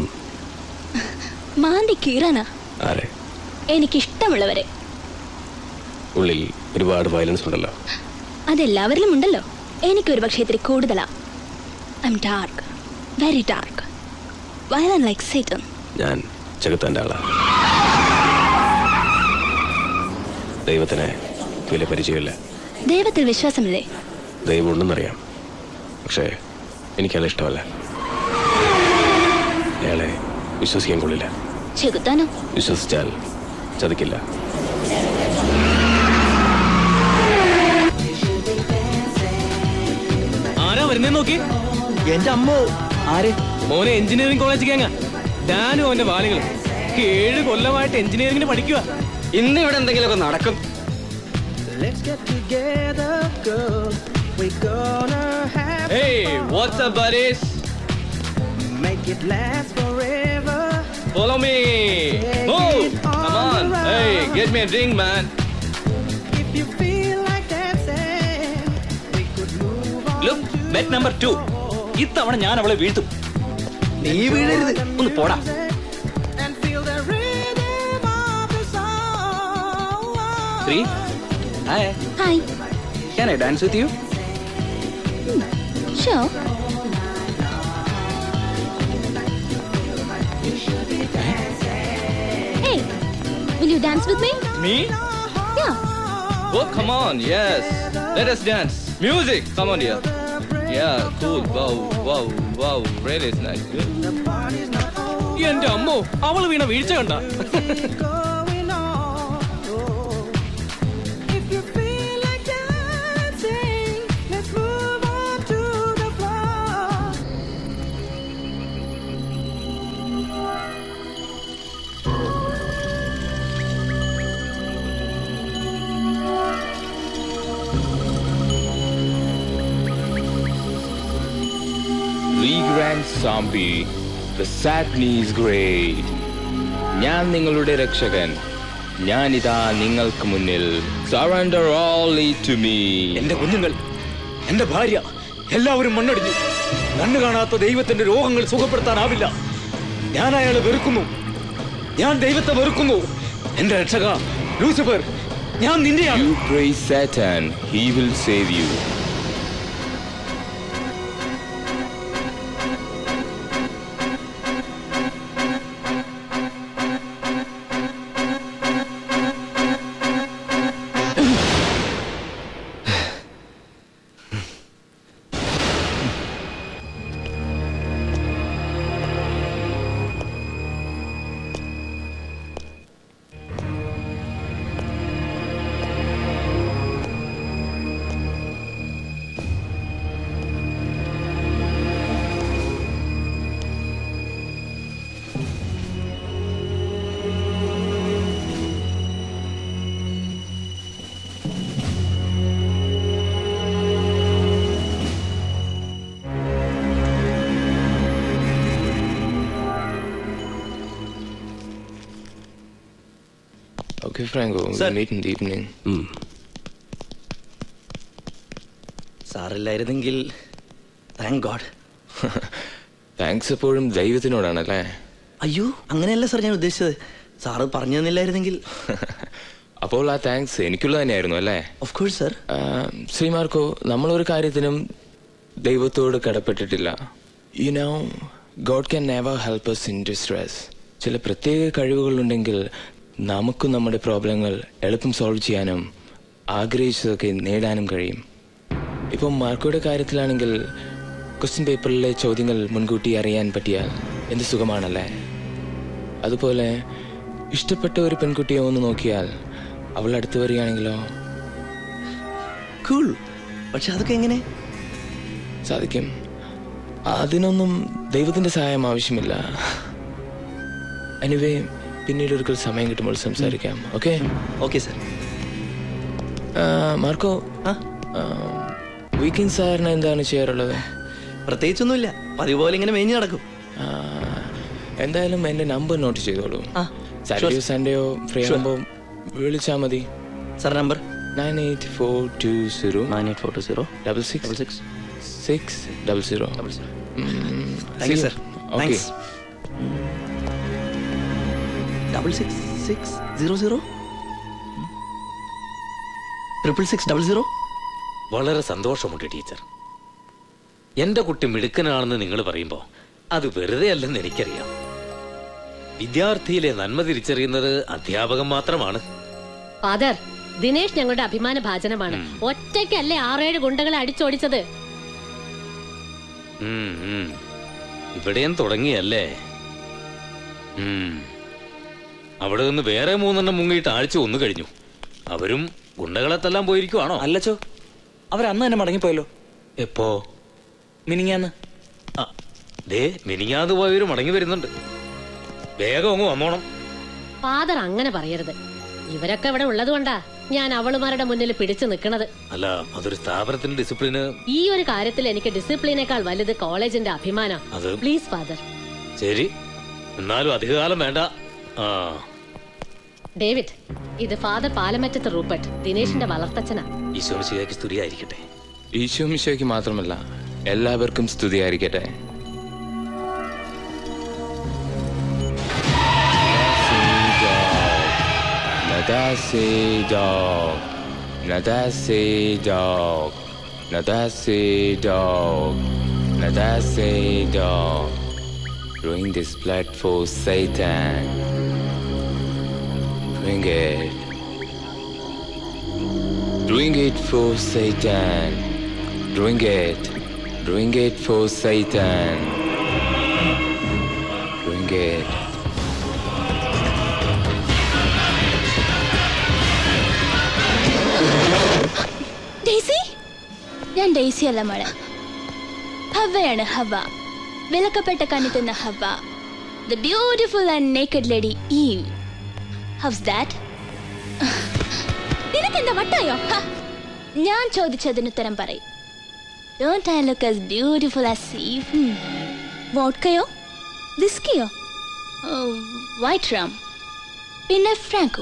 മാന്തി കീറാനാ. ആരെ? എനിക്കിഷ്ടമുള്ളവരെ. ഉള്ളിൽ ഒരുപാട് വയലൻസ് ഉണ്ടല്ലോ. അതെല്ലാവരിലും ഉണ്ടല്ലോ. എനിക്കൊരു പക്ഷേ ഇത്തിരി കൂടുതലാ. I am dark, very dark, violent like Satan. ഞാൻ ചെകുത്താൻ്റെ ആളാ. ദൈവത്തിന് വലിയ പരിചയമില്ല. ദൈവത്തിൽ വിശ്വാസമില്ലേ? ദൈവമുണ്ടെന്നറിയാം, പക്ഷേ എനിക്കത് ഇഷ്ടമല്ല. അയാളെ വിശ്വസിക്കാൻ കൊള്ളില്ല. ചെകുത്താനോ? വിശ്വസിച്ചാൽ ചതിക്കില്ല. ആരാ വരുന്നേ നോക്കി? എന്റെ അമ്മോ. ആര്? മോനെ എഞ്ചിനീയറിംഗ് കോളേജ് കേങ്ങ. ഞാനും അവന്റെ വാലികളും 7 കൊല്ലമായിട്ട് എഞ്ചിനീയറിംഗിന് പഠിക്കുക. ഇന്ന് ഇവിടെ എന്തെങ്കിലുമൊക്കെ നടക്കും. Hey, what's up, buddies? Make it last forever. Follow me. Move. Come on. Hey, get me a drink, man. If you feel like dancing, we could move on. Look, bet number 2. ഇത്തവണ ഞാൻ അവളെ വീഴ്ത്തും. നീ വീഴരുത്. ഒന്ന് പോടാ. And feel the rhythm of the song. Sri, hi. Hi. Can I dance with you? Sure. Hey, will you dance with me? Me? Yeah. Oh, come on. Yes. Let us dance. Music. Come on, dear. Yeah, cool. Wow, wow, wow. Really nice. എന്റെ അമ്മോ, അവള് വീണ വീഴ്ച കണ്ട. Thanks സാംബി. The Satani is great. ഞാൻ നിങ്ങളുടെ രക്ഷകൻ. ഞാനിതാ നിങ്ങൾക്ക് മുന്നിൽ. Surrender all to me. എന്റെ കുഞ്ഞുങ്ങൾ, എന്റെ ഭാര്യ, എല്ലാവരും മണ്ണടിഞ്ഞു. കണ്ണു കാണാത്ത ദൈവത്തിന്റെ രോഗങ്ങൾ സുഖപ്പെടുത്താനാവില്ല. ഞാൻ അയാളെ വെറുക്കുന്നു. ഞാൻ ദൈവത്തെ വെറുക്കുന്നു. എന്റെ രക്ഷക ലൂസിഫർ, ഞാൻ നിന്റെയാണ്. You praise Satan, he will save you. Okay, Franco, we'll meet in the evening. സാറില്ലായിരുന്നെങ്കിൽ താങ്ക് ഗോഡ്. താങ്ക്സ് എപ്പോഴും ദൈവത്തിനോടാണല്ലേ? അയ്യോ, അങ്ങനെയല്ല സാർ ഞാൻ ഉദ്ദേശിച്ചത്. സാറ് പറഞ്ഞു തന്നില്ലായിരുന്നെങ്കിൽ. അപ്പോൾ ആ താങ്ക്സ് എനിക്കുള്ള തന്നെയായിരുന്നു അല്ലേ? Of course sir. Sree Marco, നമ്മളൊരു കാര്യത്തിനും ദൈവത്തോട് കടപ്പെട്ടിട്ടില്ല. You know, God can never help us in distress. ചില പ്രത്യേക കഴിവുകളുണ്ടെങ്കിൽ നമുക്കും നമ്മുടെ പ്രോബ്ലങ്ങൾ എളുപ്പം സോൾവ് ചെയ്യാനും ആഗ്രഹിച്ചതൊക്കെ നേടാനും കഴിയും. ഇപ്പം മാർക്കോയുടെ കാര്യത്തിലാണെങ്കിൽ ക്വസ്റ്റ്യൻ പേപ്പറിലെ ചോദ്യങ്ങൾ മുൻകൂട്ടി അറിയാൻ പറ്റിയാൽ എന്ത് സുഖമാണല്ലേ? അതുപോലെ ഇഷ്ടപ്പെട്ട ഒരു പെൺകുട്ടിയെ ഒന്ന് നോക്കിയാൽ അവൾ അടുത്ത് വരികയാണെങ്കിലോ? കൂൾ. പക്ഷെ അതൊക്കെ എങ്ങനെ സാധിക്കും? അതിനൊന്നും ദൈവത്തിന്റെ സഹായം ആവശ്യമില്ല. എനിവേ, പിന്നീട് ഒരിക്കൽ സമയം കിട്ടുമ്പോൾ സംസാരിക്കാം. Okay? Okay sir. Marco, weekend സാറിന് എന്താണ് ചെയ്യാറുള്ളത്? പ്രത്യേകിച്ചൊന്നുമില്ല, പതിവ് പോലെ ഇങ്ങനെ മേഞ്ഞു നടക്കും. എന്തായാലും എന്റെ നമ്പർ നോട്ട് ചെയ്തോളൂ. സാറ്റർഡേയോ സൺഡേയോ ഫ്രീ ആകുമ്പോൾ വിളിച്ചാൽ മതി. Sir number 984220 6600. Thank you sir. Thanks. 6600 66600. വളരെ സന്തോഷമുണ്ട് ടീച്ചർ. എന്റെ കുട്ടി മിടുക്കനാണെന്ന് നിങ്ങൾ പറയുമ്പോൾ അത് വെറുതെ അല്ലെന്ന് എനിക്കറിയാം. വിദ്യാർത്ഥിയിലെ നന്മ തിരിച്ചറിയുന്നത് അധ്യാപകൻ മാത്രമാണ്. ഫാദർ, ദിനേശ് ഞങ്ങളുടെ അഭിമാന ഭാജനമാണ്. ഒറ്റയ്ക്കല്ലേ 6-7 ഗുണ്ടകളെ അടിച്ചോടിച്ചത്. ഇവിടെയും തുടങ്ങിയല്ലേ? അവിടെ നിന്ന് വേറെ 3 എണ്ണം മുങ്ങിയിട്ട് ആഴ്ച 1 കഴിഞ്ഞു. അവരും ഗുണ്ടകളെ തല്ലാൻ പോയിരിക്കുവാണോ? അല്ലച്ചോ, അവരന്ന് തന്നെ മടങ്ങിപ്പോയല്ലോ. എപ്പോ? മിനിങ്ങാന്ന്. മിനിങ്ങാന്ന് പോയവര് മടങ്ങി വരുന്നുണ്ട്. വേഗം അങ്ങ് വന്നോണം. ഫാദർ അങ്ങനെ പറയരുത്. ഇവരൊക്കെ ഇവിടെ ഉള്ളത് കൊണ്ടാ ഞാൻ അവളുമാരുടെ മുന്നിൽ പിടിച്ചു നിൽക്കണത്. അല്ല, അതൊരു സ്ഥാപനത്തിന്റെ ഡിസിപ്ലിന്. ഈ ഒരു കാര്യത്തിൽ എനിക്ക് ഡിസിപ്ലിനേക്കാൾ വലുത് കോളേജിന്റെ അഭിമാനം. Please father. ശരി, എന്നാലും അധികകാലം വേണ്ട. ഡേവിഡ്, ഇത് ഫാദർ പാലമറ്റത്ത് റൂപ്പർട്ട്, ദിനേശിന്റെ വളർത്തച്ഛനാ. ഈശോമിശിഹായ്ക്ക് സ്തുതിയായിരിക്കട്ടെ. ഈശോമിശിഹായ്ക്ക് മാത്രമല്ല, എല്ലാവർക്കും സ്തുതിയായിരിക്കട്ടെ. Drink this blood for Satan. Drink it. Drink it for Satan. Drink it. Drink it for Satan. Drink it. Daisy? ഞാൻ ഡെയ്സി അല്ല മോളെ, ഹവ്വയാണ്. ഹവ്വ, വിലക്കപ്പെട്ട കണ്ണിത്തുന്ന ഹവ്വ. The beautiful and naked lady Eve. How's that? നിനക്കെന്താ വട്ടായോ? ഞാൻ ചോദിച്ചതിന് ഉത്തരം പറയും. Don't I look as beautiful as Eve? വോഡ്കയോ വിസ്കിയോ വൈറ്റ് റാം പിന്നെ ഫ്രാങ്കോ.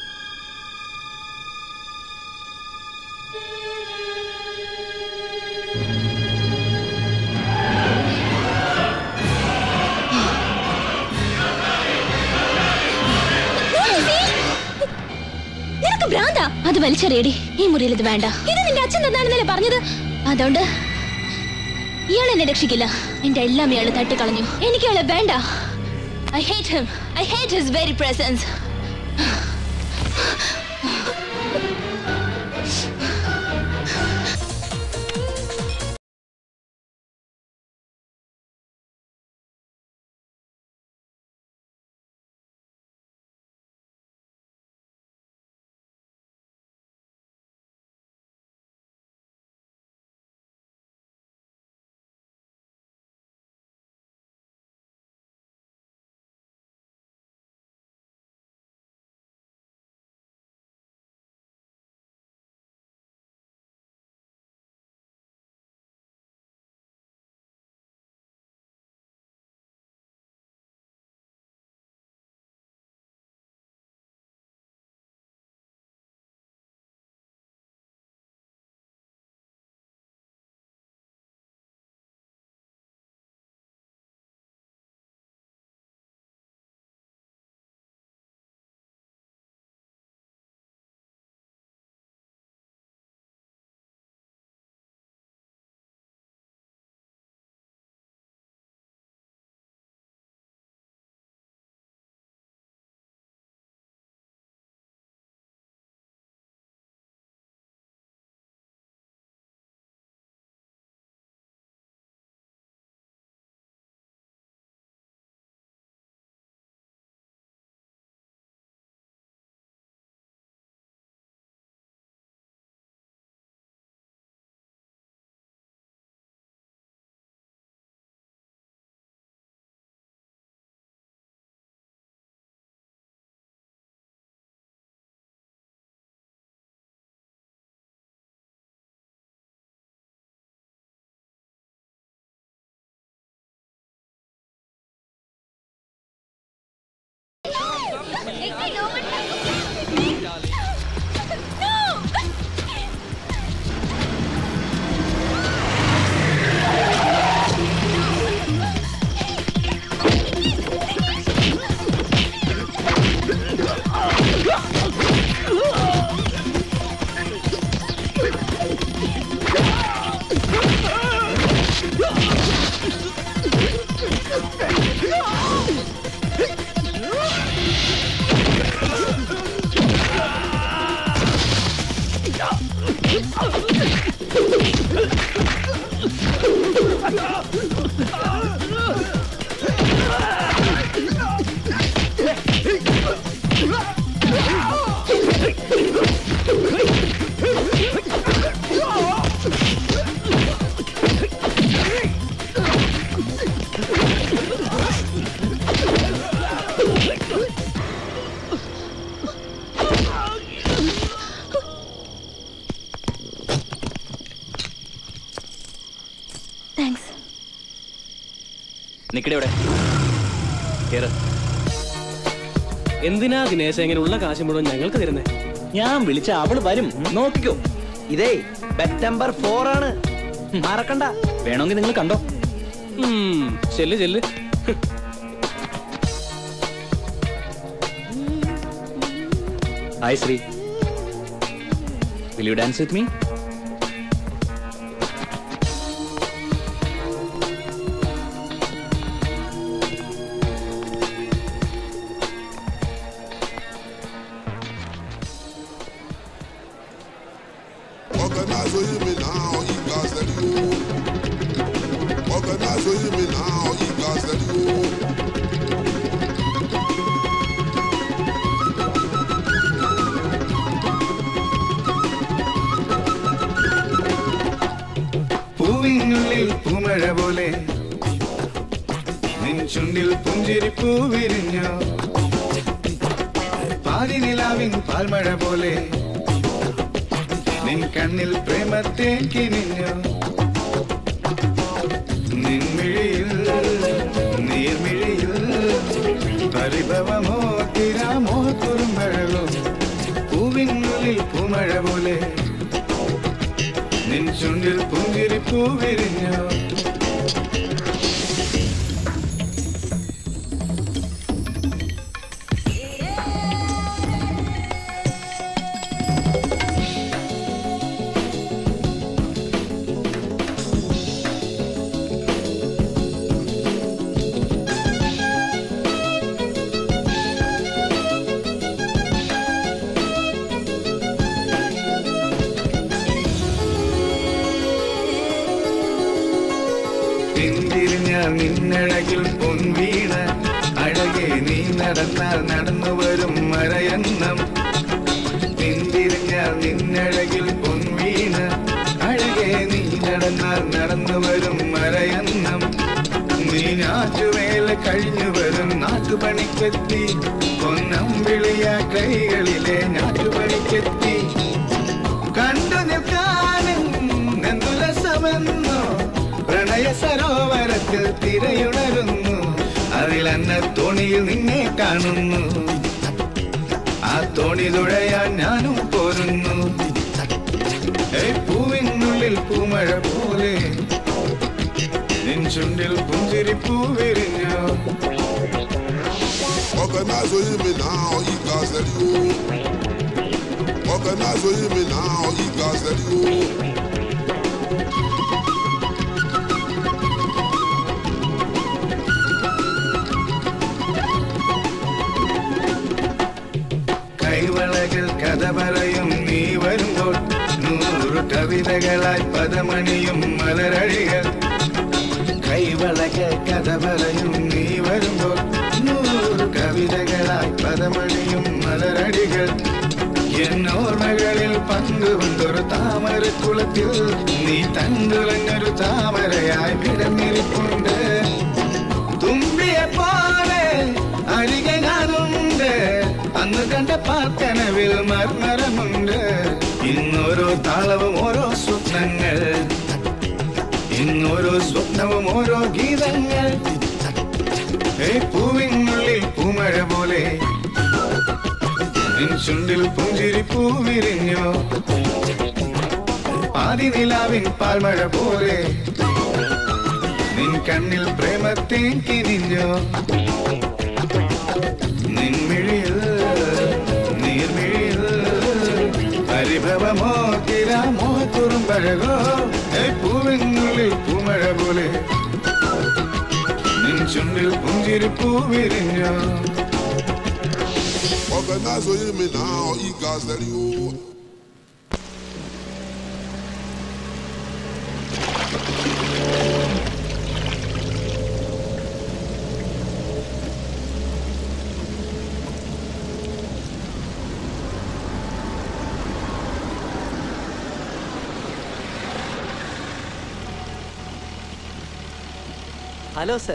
നിനക്ക് ഭ്രാന്താ? അത് വലിച്ചെറിയടി. ഈ മുറിയിൽ ഇത് വേണ്ട. ഇത് നിന്റെ അച്ഛൻ തന്നാണെന്നല്ലേ പറഞ്ഞത്. അതുകൊണ്ട് ഇയാൾ എന്നെ രക്ഷിക്കില്ല. എന്റെ എല്ലാം ഇയാൾ തട്ടിക്കളഞ്ഞു. എനിക്ക് ഇയാളെ വേണ്ട. I hate him. I hate his very presence. എന്തിനാ ദിനേശ ഇങ്ങനെയുള്ള കാശ് മുഴുവൻ ഞങ്ങൾക്ക് തരുന്നേ? ഞാൻ വിളിച്ച അവള് വരും, നോക്കിക്കോ. ഇതേ സെപ്റ്റംബർ 4 ആണ്, മറക്കണ്ട. വേണമെങ്കിൽ നിങ്ങൾ കണ്ടോ. ചെല്ല് ചെല്ല്. Hi Sree, will you dance with me? Organize with me now, you guys let you. Organize with me now, you guys let you. പൂവിനുള്ളിൽ പൂമഴ പോലെ നിൻ ചുണ്ടിൽ പുഞ്ചിരിപ്പൂ വിരിഞ്ഞു, പാതിനിലാവിൻ പാൽമഴ പോലെ നിൻ കണ്ണിൽ പ്രേമത്തെ കിനിഞ്ഞു, നിൻമിഴിയിൽ പരിഭവമോ തിരാമോ കുറുമ്പഴകോ പൂവിനുള്ളിൽ പൂമഴ പോലെ നിൻ ചുണ്ടിൽ പുഞ്ചിരി പൂവിരിഞ്ഞോ നിന്നഴകിൽ പൊൻവീണ അഴകെ നീ നടന്നാൽ നടന്നു വരും മരയന്നം പിന്തിരിഞ്ഞാൽ നിന്നഴകിൽ പൊൻവീണ അഴകെ നീ നടന്നാൽ നടന്നു വരും മരയന്നം നീ ഞാറ്റുവേല കഴിഞ്ഞു വരും നാട്ടുപണിക്കെത്തി പൊന്നമ്പിളിയ കൈകളിലെ ഞാറ്റുപണിക്കെത്തി കണ്ടു നിൽക്കാനും എന്തുലസമെന്നോ പ്രണയ സരോവരത്തിൽ തിരയുണരുന്നു അതിലെന്ന തോണിയിൽ നിന്നെ കാണുന്നു ആ തോണി തുഴയാൻ ഞാനും പോരുന്നു പൂവിനുള്ളിൽ പൂമഴ പോലെ നിൻ ചുണ്ടിൽ പുഞ്ചിരി പൂവിരിഞ്ഞോ Organize with me now, you guys let you. Organize with me now, you guys let you. കൈവളകൾ കഥ പറയും നീ വരുമ്പോൾ 100 കവിതകളായി പദമണിയും മലരഴികൾ കൈവളകൾ കഥ പറയും നീ വരുമ്പോൾ 100 കവിതകളായി പദമണിയും മലരടികൾ എന്നോർമ്മകളിൽ പങ്കുകൊണ്ടൊരു താമരക്കുളത്തിൽ നീ തണ്ടുലഞ്ഞൊരു താമരയായി വിടന്നിരിപ്പുണ്ട് തുമ്പിയെ പോലെ അരികെ ഞാനുണ്ട് അന്ന് കണ്ട പാർക്കനവിൽ മർമരമുണ്ട് ഇന്നോരോ താളവും ഓരോ സ്വപ്നങ്ങൾ ഇന്നോരോ സ്വപ്നവും ഓരോ ഗീതങ്ങൾ പൂവിനുള്ളിൽ പൂമഴ പോലെ നിൻ ചുണ്ടിൽ പുഞ്ചിരി പൂവിരിഞ്ഞോ ആദി നിലാവിൻ പാൽമഴ പോലെ നിൻ കണ്ണിൽ പ്രേമത്തേൻ കിനിഞ്ഞോ നിൻമിഴിയിൽ നീർമിഴിയിൽ പരിഭവമോ തിരാമോ കുറുമ്പഴകോ പൂവിനുള്ളിൽ പൂമഴ പോലെ നിൻ ചുണ്ടിൽ പുഞ്ചിരി പൂവിരിഞ്ഞോ Organize with me now, you guys let you. Hello sir.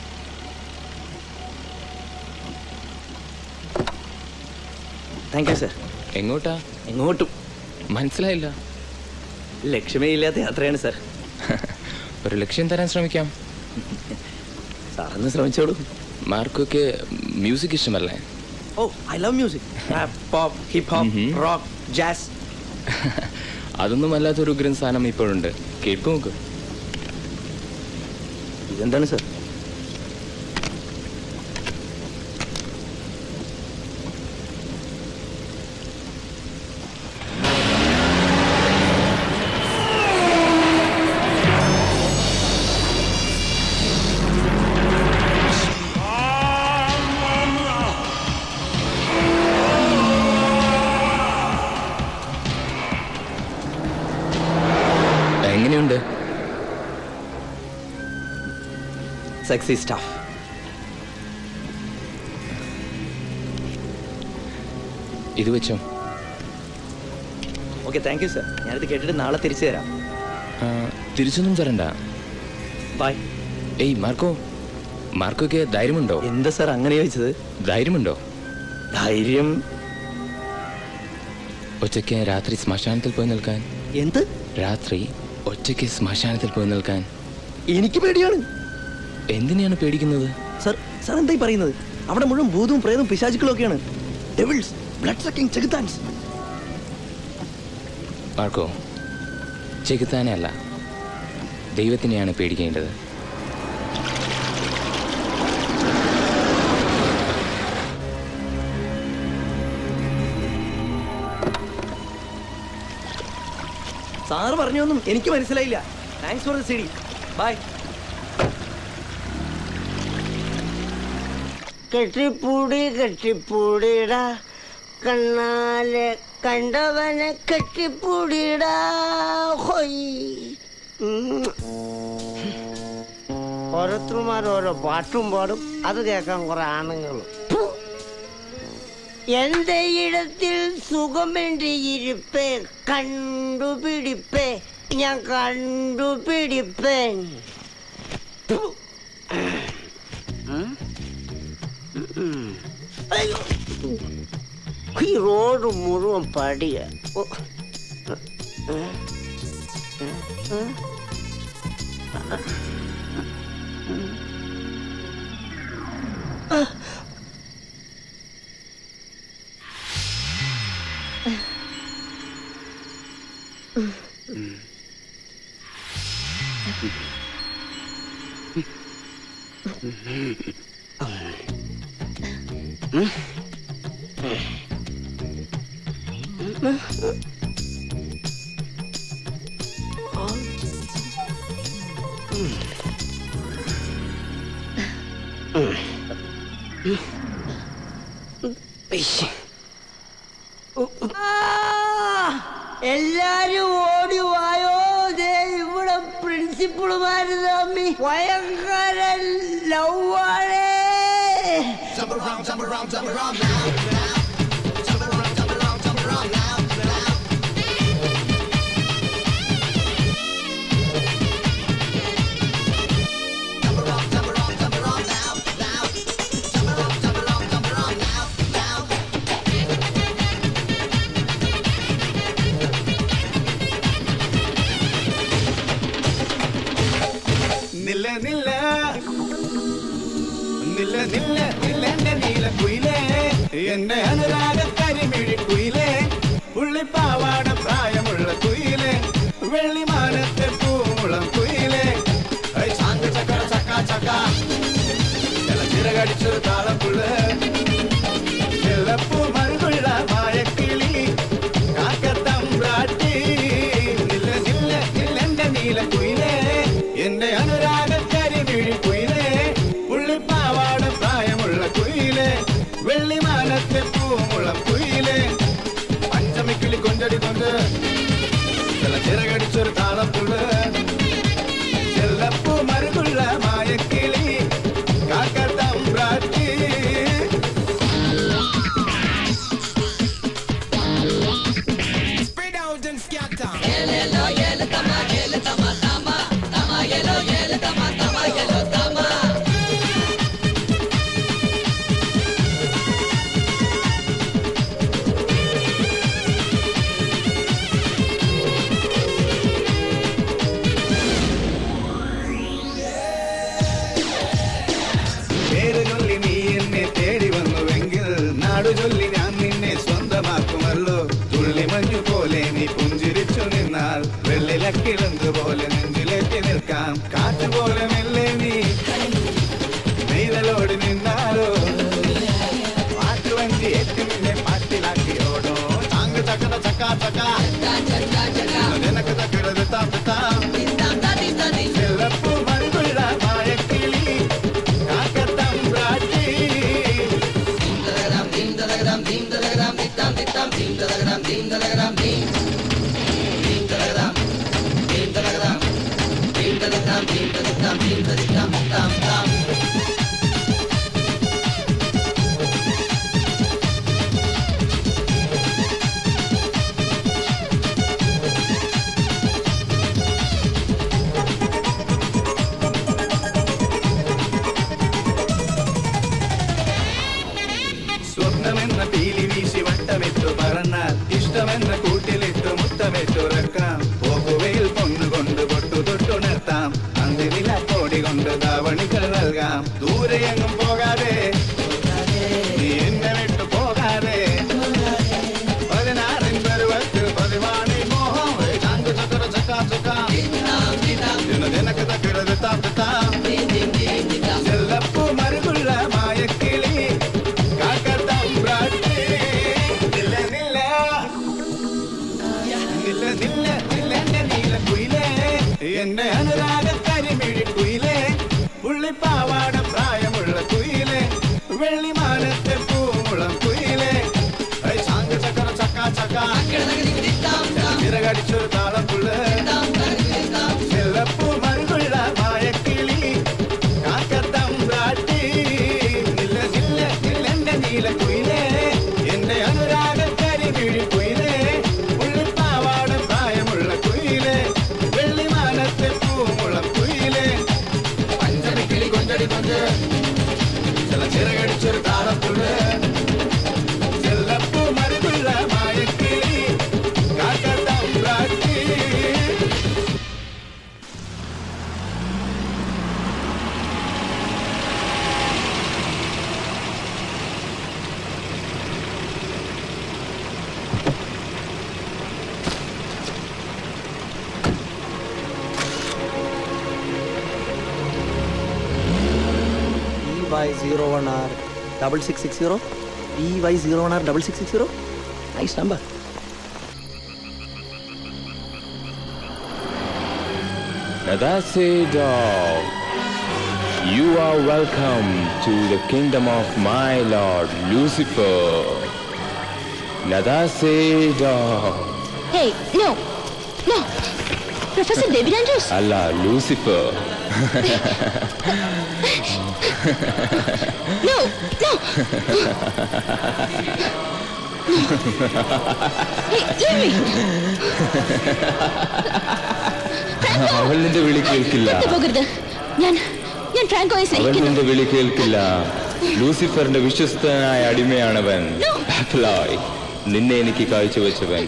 Thank you sir. എങ്ങോട്ടാ? എങ്ങോട്ടും മനസ്സിലായില്ല. ലക്ഷ്യമേ ഇല്ലാത്ത യാത്രയാണ് സർ. ഒരു ലക്ഷ്യം തരാൻ ശ്രമിക്കാം. സാറൊന്ന് ശ്രമിച്ചോളൂ. മാർക്കൊക്കെ മ്യൂസിക് ഇഷ്ടമല്ലേ? ഓ, I love music. Rap, pop, hip hop, rock, jazz. അതൊന്നും അല്ലാത്തൊരു ഉഗ്രൻ സാധനം ഇപ്പോഴുണ്ട്. കേൾക്കു നോക്ക്. ഇതെന്താണ് സർ? എങ്ങനെയുണ്ട്? Sexy staff. ഇത് വെച്ചോ. Okay, thank you sir. ഞാനിത് കേട്ടിട്ട് നാളെ തിരിച്ചു തരാം. തിരിച്ചൊന്നും തരണ്ട. ബൈ. ഏയ് മാർക്കോ, മാർക്കൊക്കെ ധൈര്യമുണ്ടോ? എന്താ സാർ അങ്ങനെ ചോദിച്ചത്? ധൈര്യമുണ്ടോ? ധൈര്യം ഒറ്റയ്ക്ക് രാത്രി ശ്മശാനത്തിൽ പോയി നിൽക്കാൻ. എന്ത്? രാത്രി ഒറ്റയ്ക്ക് ശ്മശാനത്തിൽ പോയി നിൽക്കാൻ എനിക്ക് പേടിയാണ്. എന്തിനാണ് പേടിക്കുന്നത്? സർ, സാർ എന്തായി പറയുന്നത്? അവിടെ മുഴുവൻ ഭൂതവും പ്രേതവും പിശാചുക്കളും ഒക്കെയാണ്. ഡെവിൾസ്, ബ്ലഡ് സക്കിംഗ് ചെകുത്താൻസ്. മാർക്കോ, ചെകുത്താനെ അല്ല, ദൈവത്തിനെയാണ് പേടിക്കേണ്ടത്. സാറ് പറഞ്ഞൊന്നും എനിക്ക് മനസ്സിലായില്ല. Thanks for the CD. Bye. കെട്ടിപ്പൂടി കെട്ടിപ്പൂടിടാ കണ്ണാലെ കണ്ടവനെ കെട്ടിപ്പൂടിടാ. ഓരോരുത്തരുമാരോരോ പാട്ടും പാടും, അത് കേൾക്കാൻ കുറെ ആണുങ്ങളും. എന്റെ ഇടത്തിൽ സുഖമെന്റെ ഇരിപ്പേ കണ്ടുപിടിപ്പേ, ഞാൻ കണ്ടുപിടിപ്പേൻ. ഈ റോഡ് മുഴുവൻ പടിയ. എല്ലാരും ഓടി വായോ. ഇവിടെ പ്രിൻസിപ്പളുമാര് തമ്മി ഭയങ്കര ലവാണേ. എന്റെ അനുരാഗ കരിമിഴി കുയിലേ, പുള്ളിപ്പാവാട പ്രായമുള്ള കുയിലേ, വെള്ളിമാനത്തെ പൂമുളം കുയിലേ, ചാങ്ക ചക്ക ചക്ക ചക്ക ചിറകടിച്ചൊരു താളപ്പുള്ള ചെല്ലപ്പൂ മറുകുള്ള മായക്കിളി കാക്കത്തമ്പ്രാട്ടി. നില്ല നില്ല നില്ലെന്റെ നീല കുയിലേ, എന്റെ അനുരാഗ കരിമിഴി കുയിലേ, പുള്ളിപ്പാവാട പ്രായമുള്ള കുയിലേ, വെള്ളിമാനത്തെ പൂമുളം കുയിലേ, പഞ്ചമിക്കിളി കൊഞ്ചടി കൊണ്ട് ചിറകടിച്ചൊരു താളപ്പുള്ള ചെല്ലപ്പൂ മറുകുള്ള മായക്കിളി കാക്കത്തമ്പ്രാട്ടി. ചൊല്ലി ഞാൻ നിന്നെ സ്വന്തമാക്കുമല്ലോ. തുള്ളി മഞ്ഞു പോലെ നീ പുഞ്ചിരിച്ചു നിന്നാൽ വെള്ളിലക്കിളന്ത് പോലെ നെഞ്ചിലേറ്റി നിൽക്കാം. കാറ്റുപോലെ മെല്ലെ നീ നെയ്തലോടി നിന്നാലോ, പാട്ടുവഞ്ചി ഏറ്റി നിന്നെ പാട്ടിലാക്കിയോടോ. ചാങ്ക ചക്കട ചക്ക ചക്ക നിനക്ക് ചക്കടത് താത്താം ചെല്ലപ്പൂ മറുകുള്ള മായക്കിളി കാക്കത്തമ്പ്രാട്ടി. സ്വപ്നമെന്ന പീലി വീശി വട്ടമിട്ടു പറന്നാൽ ഇഷ്ടമെന്ന കൂട്ടിലിട്ടു മുത്തമിട്ടുറക്കാം. പോക്കുവയിൽ പൊന്നുകൊണ്ട് പൊട്ടു തൊട്ടുണർത്താം. അന്തിനില കോടി കൊണ്ട് ധാവണികൾ നൽകാം. ദൂരെയെങ്ങും പോകാതെ എന്റെ അനുരാഗ കരിമിഴി കുയിലേ പുള്ളിപ്പാവാട പ്രായമുള്ള കുയിലേ വെള്ളിമാനത്തെ പൂമുളം കുയിലേ ചാങ്ക ചക്കര ചക്ക ചക്ക ചിറകടിച്ചൊരു താളപ്പുള്ള് ചെല്ലപ്പൂ മറുകുള്ള മായക്കിളി കാക്കത്തം കാട്ടി നില്ല നില്ല നില്ലെന്റെ നീല കുയിലേ എന്റെ അനുരാഗ കരിമിഴി കുയിലേ പുള്ളിപ്പാവാട പ്രായമുള്ള കുയിലേ വെള്ളിമാനത്തെ പൂമുളം കുയിലേ പഞ്ചമി കിളി കൊഞ്ചടി കൊഞ്ച് ചില ചിറകടിച്ചൊരു താളപ്പുള്ള് ചെല്ലപ്പൂ മറുകുള്ള മായക്കിളി കാക്കത്തം കാട്ടി. BY01R 6660. BY01R 6660. Nice number. That's it, dog. You are welcome to the kingdom of my lord Lucifer. That's it, dog. Hey, no. Professor David Andrews. Allah, Lucifer. No. Hey, leave me. അവൾ നിന്റെ വിളി കേൾക്കില്ല. പോകരുത്. ഞാൻ ഫ്രാങ്കോയെ അവൾ സ്നേഹിക്കുന്നു. നിന്റെ വിളി കേൾക്കില്ല. ലൂസിഫറിന്റെ വിശ്വസ്തനായ അടിമയാണവൻ. അപ്ലോയ് നിന്നെ എനിക്ക് കാഴ്ചവെച്ചവൻ.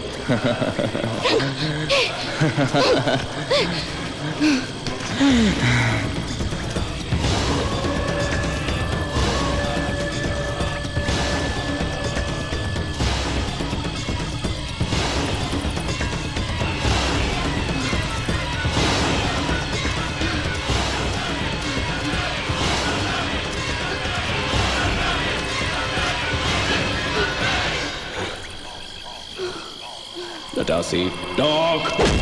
Jassie, dog!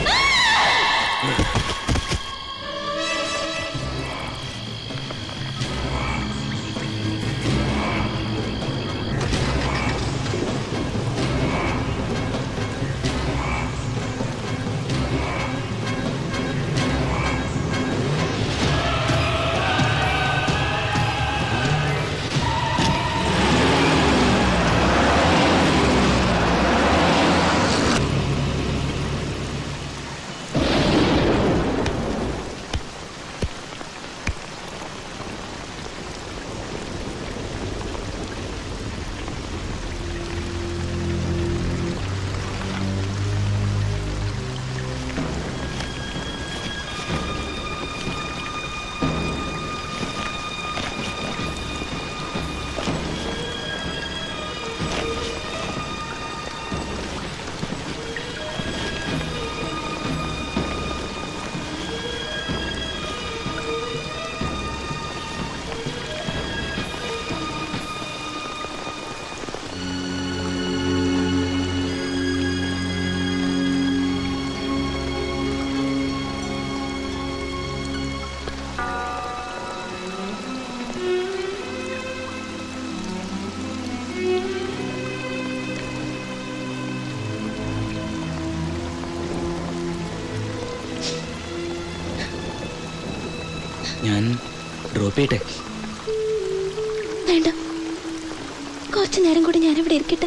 ഞാൻ ഡ്രോപ്പ് ചെയ്യട്ടെ? വേണ്ട, കുറച്ചു നേരം കൂടി ഞാനിവിടെ ഇരിക്കട്ടെ.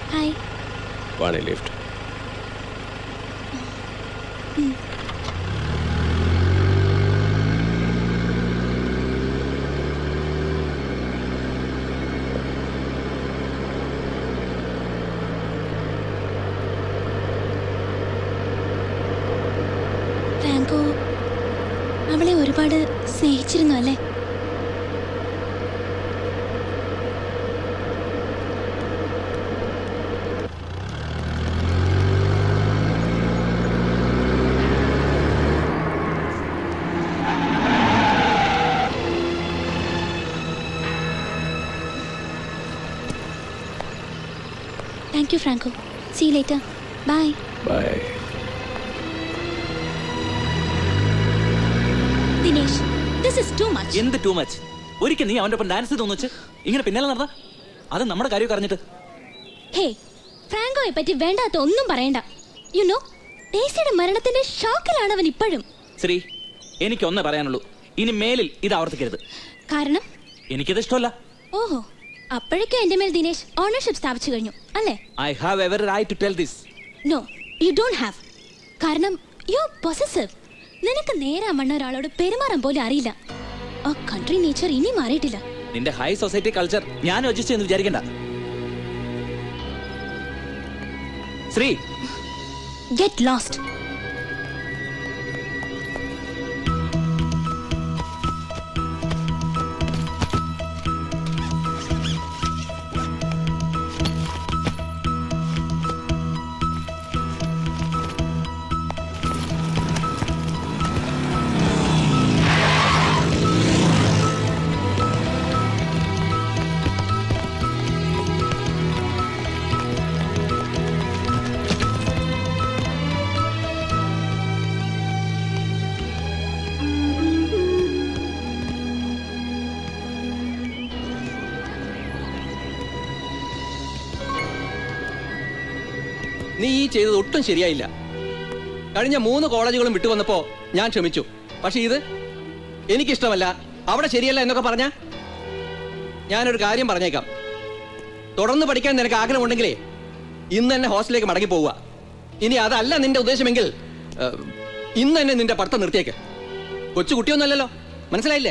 Want a lift? ഫ്രാങ്കോ അവളെ ഒരുപാട് സ്നേഹിച്ചിരുന്നു അല്ലേ? Thank you, Franco. See you later. Bye. Bye. Dinesh, this is too much. എന്ത് ടൂ മച്ച്? ഒരിക്കൽ നീ അവന്റെ ഒപ്പം ഡാൻസ് ചെയ്ത് തോന്നുവെച്ച് ഇങ്ങനെ പിന്നാലെ നടന്ന അത് നമ്മുടെ കാര്യം അറിഞ്ഞിട്ട്. ഹേ, ഫ്രാങ്കോയെ പറ്റി വേണ്ടാത്ത ഒന്നും പറയണ്ട. യു നോ, ഡേസിയുടെ മരണത്തിന്റെ ഷോക്കിലാണ് അവൻ ഇപ്പോഴും. ശ്രീ, എനിക്കൊന്നേ പറയാനുള്ളൂ, ഇനി മേലിൽ ഇത് ആവർത്തിക്കരുത്. കാരണം എനിക്കത് ഇഷ്ടമല്ല. ഓഹോ, അപ്പോഴേക്കും എന്റെ മേൽ ദിനേശ് ഓണർഷിപ്പ് സ്ഥാപിച്ചു കഴിഞ്ഞു അല്ലേ? I have every right to tell this. No, you don't have. കാരണം you are possessive. നിനക്ക് നേരെ മണ്ണ ഒരാളോട് പെരുമാറാൻ പോലും അറിയില്ല. ആ കൺട്രി നേച്ചർ ഇനി മാറിയിട്ടില്ല. നിന്റെ ഹൈ സൊസൈറ്റി കൾച്ചർ ഞാൻ അഡ്ജസ്റ്റ് ചെയ്യുന്നു വിചാരിക്കണ്ട. Shri, get lost. നീ ഈ ചെയ്തത് ഒട്ടും ശരിയായില്ല. കഴിഞ്ഞ 3 കോളേജുകളും വിട്ടുവന്നപ്പോ ഞാൻ ക്ഷമിച്ചു. പക്ഷെ ഇത് എനിക്കിഷ്ടമല്ല, അവിടെ ശരിയല്ല എന്നൊക്കെ പറഞ്ഞ ഞാനൊരു കാര്യം പറഞ്ഞേക്കാം. തുടർന്ന് പഠിക്കാൻ നിനക്ക് ആഗ്രഹമുണ്ടെങ്കിലേ ഇന്ന് തന്നെ ഹോസ്റ്റലിലേക്ക് മടങ്ങി പോവുക. ഇനി അതല്ല നിന്റെ ഉദ്ദേശമെങ്കിൽ ഇന്ന് തന്നെ നിന്റെ പഠിത്തം നിർത്തിയേക്ക്. കൊച്ചു കുട്ടിയൊന്നുമല്ലല്ലോ, മനസ്സിലായില്ലേ?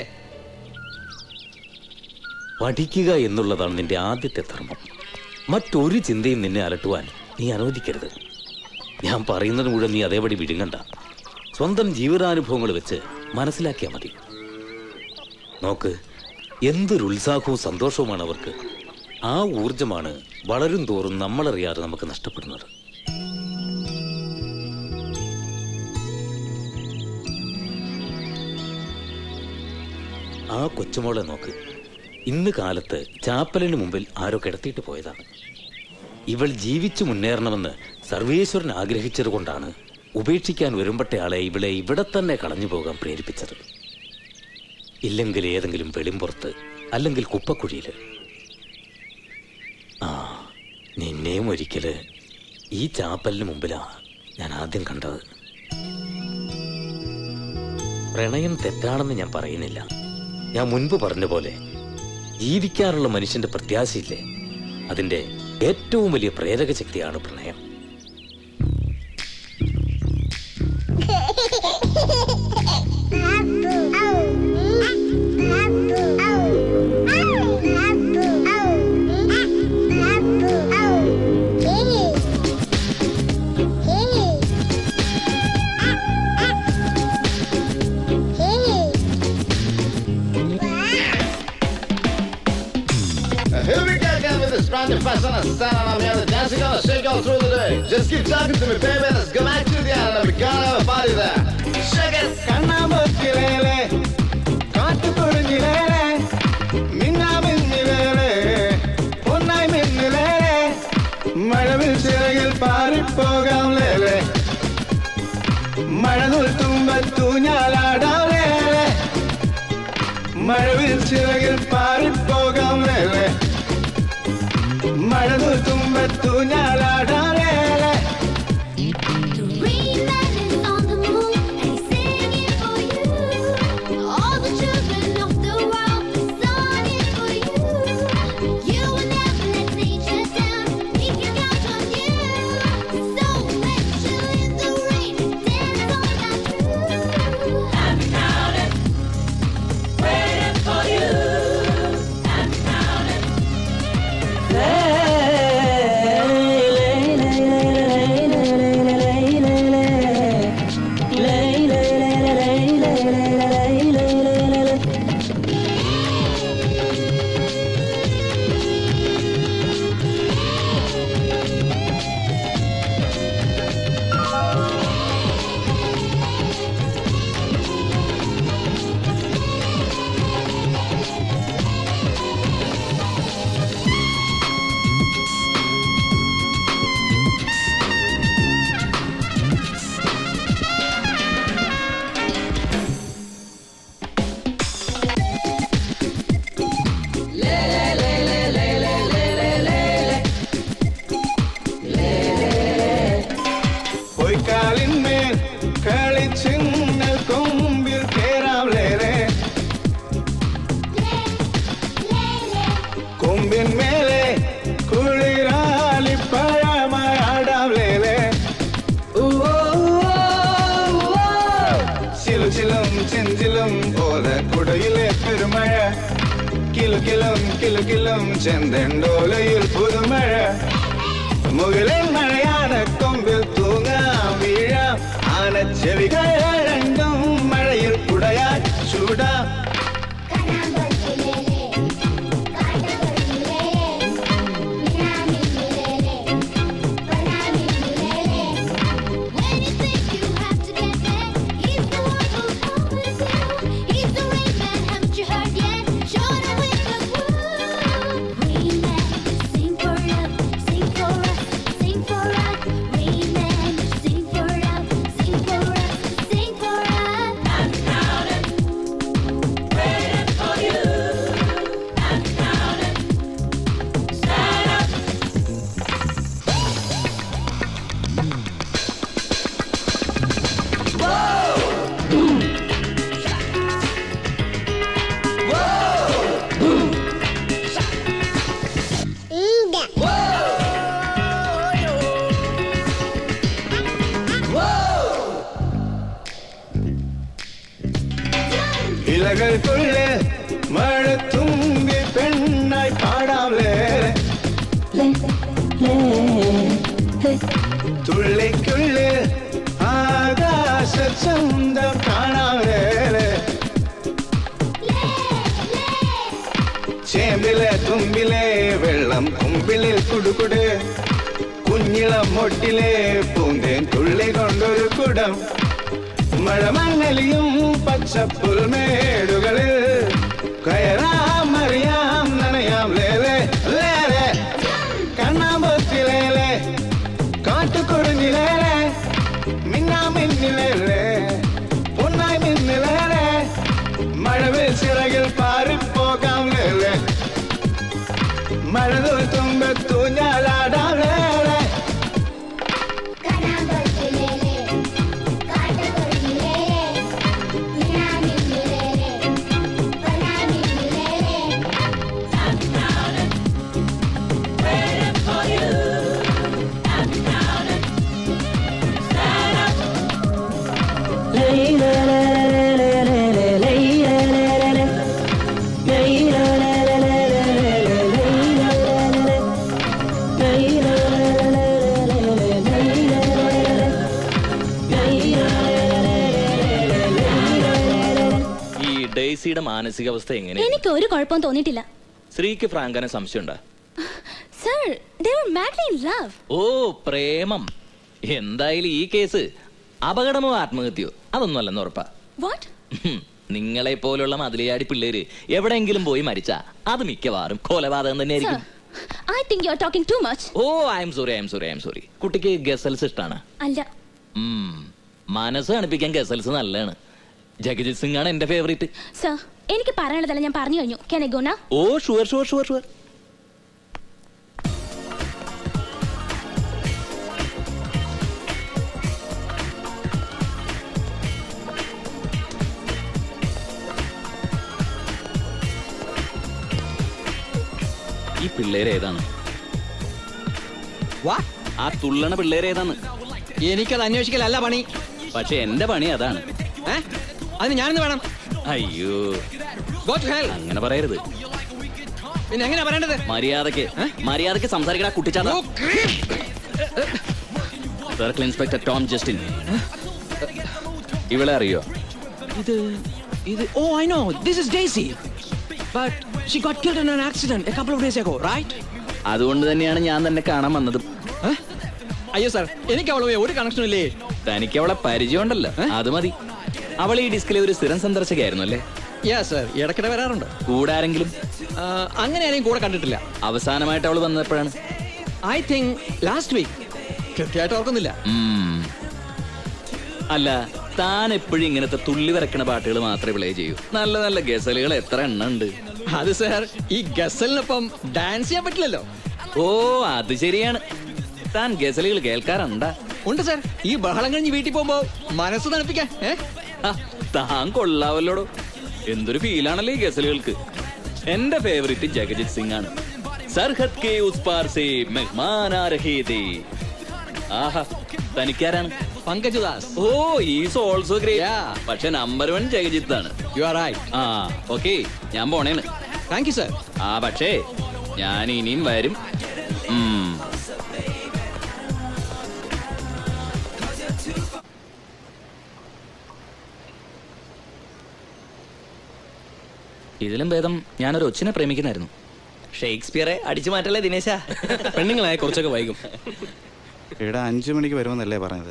പഠിക്കുക എന്നുള്ളതാണ് നിന്റെ ആദ്യത്തെ ധർമ്മം. മറ്റൊരു ചിന്തയും നിന്നെ അലട്ടുവാൻ നീ അനുവദിക്കരുത്. ഞാൻ പറയുന്നത് മുഴുവൻ നീ അതേപടി വിഴുങ്ങണ്ട. സ്വന്തം ജീവിതാനുഭവങ്ങൾ വെച്ച് മനസ്സിലാക്കിയാൽ മതി. നോക്ക്, എന്തൊരു ഉത്സാഹവും സന്തോഷവുമാണ് അവർക്ക്. ആ ഊർജമാണ് വളരും തോറും നമ്മളറിയാതെ നമുക്ക് നഷ്ടപ്പെടുന്നത്. ആ കൊച്ചുമോളെ നോക്ക്, ഇന്ന് കാലത്ത് ചാപ്പലിന് മുമ്പിൽ ആരോ കിടത്തിയിട്ട് പോയതാണ്. ഇവൾ ജീവിച്ചു മുന്നേറണമെന്ന് സർവേശ്വരൻ ആഗ്രഹിച്ചത് കൊണ്ടാണ് ഉപേക്ഷിക്കാൻ വരുമ്പട്ടയാളെ ഇവളെ ഇവിടെ തന്നെ കളഞ്ഞു പോകാൻ പ്രേരിപ്പിച്ചത്. ഇല്ലെങ്കിൽ ഏതെങ്കിലും വെളിമ്പുറത്ത്, അല്ലെങ്കിൽ കുപ്പക്കുഴിയിൽ. ആ, നിന്നെയും ഒരിക്കല് ഈ ചാപ്പലിന് മുമ്പിലാ ഞാൻ ആദ്യം കണ്ടത്. പ്രണയം തെറ്റാണെന്ന് ഞാൻ പറയുന്നില്ല. ഞാൻ മുൻപ് പറഞ്ഞ പോലെ ജീവിക്കാനുള്ള മനുഷ്യന്റെ പ്രത്യാശയില്ലേ, അതിന്റെ ഏറ്റവും വലിയ പ്രേരക ശക്തിയാണ് പ്രണയം. Here we go again with this brand new fashion and style, and I'm here to dance, gonna shake all through the day. Just keep talking to me, baby, let's go back to the island and we gonna have a party there. Shake it! Kannamukilele, kaattukodunjilele, minna minnilele, ponnai minnilele, mazhavil chiragil paaripogam lele, mazhanul tumbattu njaladam lele, mazhavil chiragil paaripogam lele, mazhanul tumbattu njaladam lele. Waiting for you. செஞ்சிலும் போல குடையிலே பெருமழ കിലുകിലും കിലുകിലും ചെന്തണ്ടോലയിൽ പുതുമഴ മുകളിൽ മഴയാണ് കൊമ്പിൽ തൂങ്ങാം വീഴാം ആനച്ചെവികൾ രണ്ടും മഴയിൽ കുടയാൻ ചൂടാം ഇലകൾക്കുള്ളിൽ മഴ തുമ്പി പെണ്ണായി പാടാമേ തുള്ളിക്കുള്ളിൽ ആകാശ ചന്തം കാണാമേ ചേമ്പിലെ തുമ്പിലെ വെള്ളം കുമ്പിളിൽ കുടുകുട് കുഞ്ഞിളം മൊട്ടിലെ പൂന്തേൻ തുള്ളി കൊണ്ടൊരു കുടം മഴമങ്ങലിയും പച്ചപ്പുൽമേടുകളിൽ കയറാം അറിയാം നനയാം ലേലേ ലേലേ കണ്ണാമ്പത്തിലേലേ കാട്ടുകൊടുങ്ങിലേലേ മിന്നാമിന്നിലേലേ പൊന്നായി മിന്നിലേലേ മഴവിൽ ചിറകിൽ പാറിപ്പോകാം ലേലേ മഴതോൽ തുമ്പത്തു ഞാലാടാം ലേലേ ഡെയ്സിയുടെ മാനസികാവസ്ഥ എങ്ങനെ? എനിക്ക് ഒരു കുഴപ്പവും തോന്നിയിട്ടില്ല. ശ്രീക്ക് ഫ്രാങ്കനെ സംശയമുണ്ടോ? Sir, they were madly in love. ഓ, പ്രേമം. എന്തായാലും ഈ കേസ് അപകടമോ ആത്മഹത്യയോ അതൊന്നുമല്ലെന്ന് ഉറപ്പാ. What? നിങ്ങളെ പോലുള്ള മതിലയാടി പിള്ളേര് എവിടെയെങ്കിലും പോയി മരിച്ചാ അത് മിക്കവാറും കൊലപാതകം തന്നെയായിരിക്കും. I think you are talking too much. ഓ, I am sorry. കുട്ടിക്ക് ഗസൽസ് ഇഷ്ടാണ്? അല്ല. മനസ്സ് കാണിപ്പിക്കാൻ ഗസൽസ് നല്ലതാണ്. ജഗജിത് സിംഗ് ആണ് എന്റെ ഫേവറേറ്റ്. സർ, എനിക്ക് പറയാനുള്ളതല്ല ഞാൻ പറഞ്ഞു കഴിഞ്ഞു. Can I go now? ഓ, ഷുവർ. ഈ പിള്ളേരേതാണ്? ആ തുള്ളണ പിള്ളേരേതാണ്? എനിക്കത് അന്വേഷിക്കലല്ല പണി. പക്ഷെ എന്റെ പണി അതാണ്. അതിന് ഞാനെന്ന് വേണം? അയ്യോ, അങ്ങനെ പറയരുത്. പിന്നെ എങ്ങനെയാ പറയേണ്ടത്? മര്യാദക്ക് സംസാരിക്കണ കുട്ടിച്ചാത്ത. Circle inspector Tom Justin. ഇവളെ അറിയോ? Oh, I know. This is Daisy. But she got killed in an accident a couple of days ago, right? അതുകൊണ്ട് തന്നെയാണ് ഞാൻ തന്നെ കാണാൻ വന്നത്. അയ്യോ സാർ, എനിക്ക് അവളുമായി ഒരു കണക്ഷനും ഇല്ലേ. തനിക്ക് അവളെ പരിചയമുണ്ടല്ലോ, അത് മതി. അവൾ ഈ ഡിസ്കിലെ ഒരു സ്ഥിരം സന്ദർശകയായിരുന്നു അല്ലേ? ഇടയ്ക്കിടെ വരാറുണ്ട്. കൂടെ ആരെങ്കിലും? അങ്ങനെ ആരെയും കൂടെ കണ്ടിട്ടില്ല. അവസാനമായിട്ട് അവൾ വന്നപ്പോഴാണ്? I think last week. കൃത്യമായിട്ട് ഓർക്കുന്നില്ല. അല്ല, താൻ എപ്പോഴും ഇങ്ങനത്തെ തുള്ളി വരക്കണ പാട്ടുകൾ മാത്രമേ പ്ലേ ചെയ്യൂ. നല്ല നല്ല ഗസലുകൾ എത്ര എണ്ണം ഉണ്ട്. അത് സാർ, ഈ ഗസലിനൊപ്പം ഡാൻസ് ചെയ്യാൻ പറ്റില്ലല്ലോ. ഓ, അത് ശരിയാണ്. താൻ ഗസലുകൾ കേൾക്കാറുണ്ടാ? ഉണ്ട് സാർ. ഈ ബഹളം കഴിഞ്ഞ് വീട്ടിൽ പോകുമ്പോ മനസ്സ് തണുപ്പിക്കാൻ. താൻ കൊള്ളാവല്ലോടോ. എന്തൊരു ഫീലാണല്ലോ ഈ ഗസലുകൾക്ക്. എന്റെ ഫേവറേറ്റ് ജഗജിത് സിംഗ് ആണ്. സർഹദ് കെ ഉസ് പാർ സേ മെഹ്മാൻ ആ രഹേ ഥേ. ആഹാ, തനിക്കാരാണ്? Pankaj Udhas. Oh, he is also great. പക്ഷെ നമ്പർ 1 ജഗജിത്താണ്. You are right. ഓക്കെ, ഞാൻ പോണേണ്. Thank you sir. പക്ഷേ ഞാൻ ഇനിയും വരും. ഇതിലും ഭേദം ഞാനൊരു ഒച്ചിനെ പ്രേമിക്കുന്നായിരുന്നു. ഷേക്സ്പിയറെ അടിച്ചു മാറ്റല്ലേ ദിനേശ? പെണ്ണുങ്ങളായ കുറച്ചൊക്കെ വൈകും. ഇവിടെ 5 മണിക്ക് വരുമെന്നല്ലേ പറഞ്ഞത്?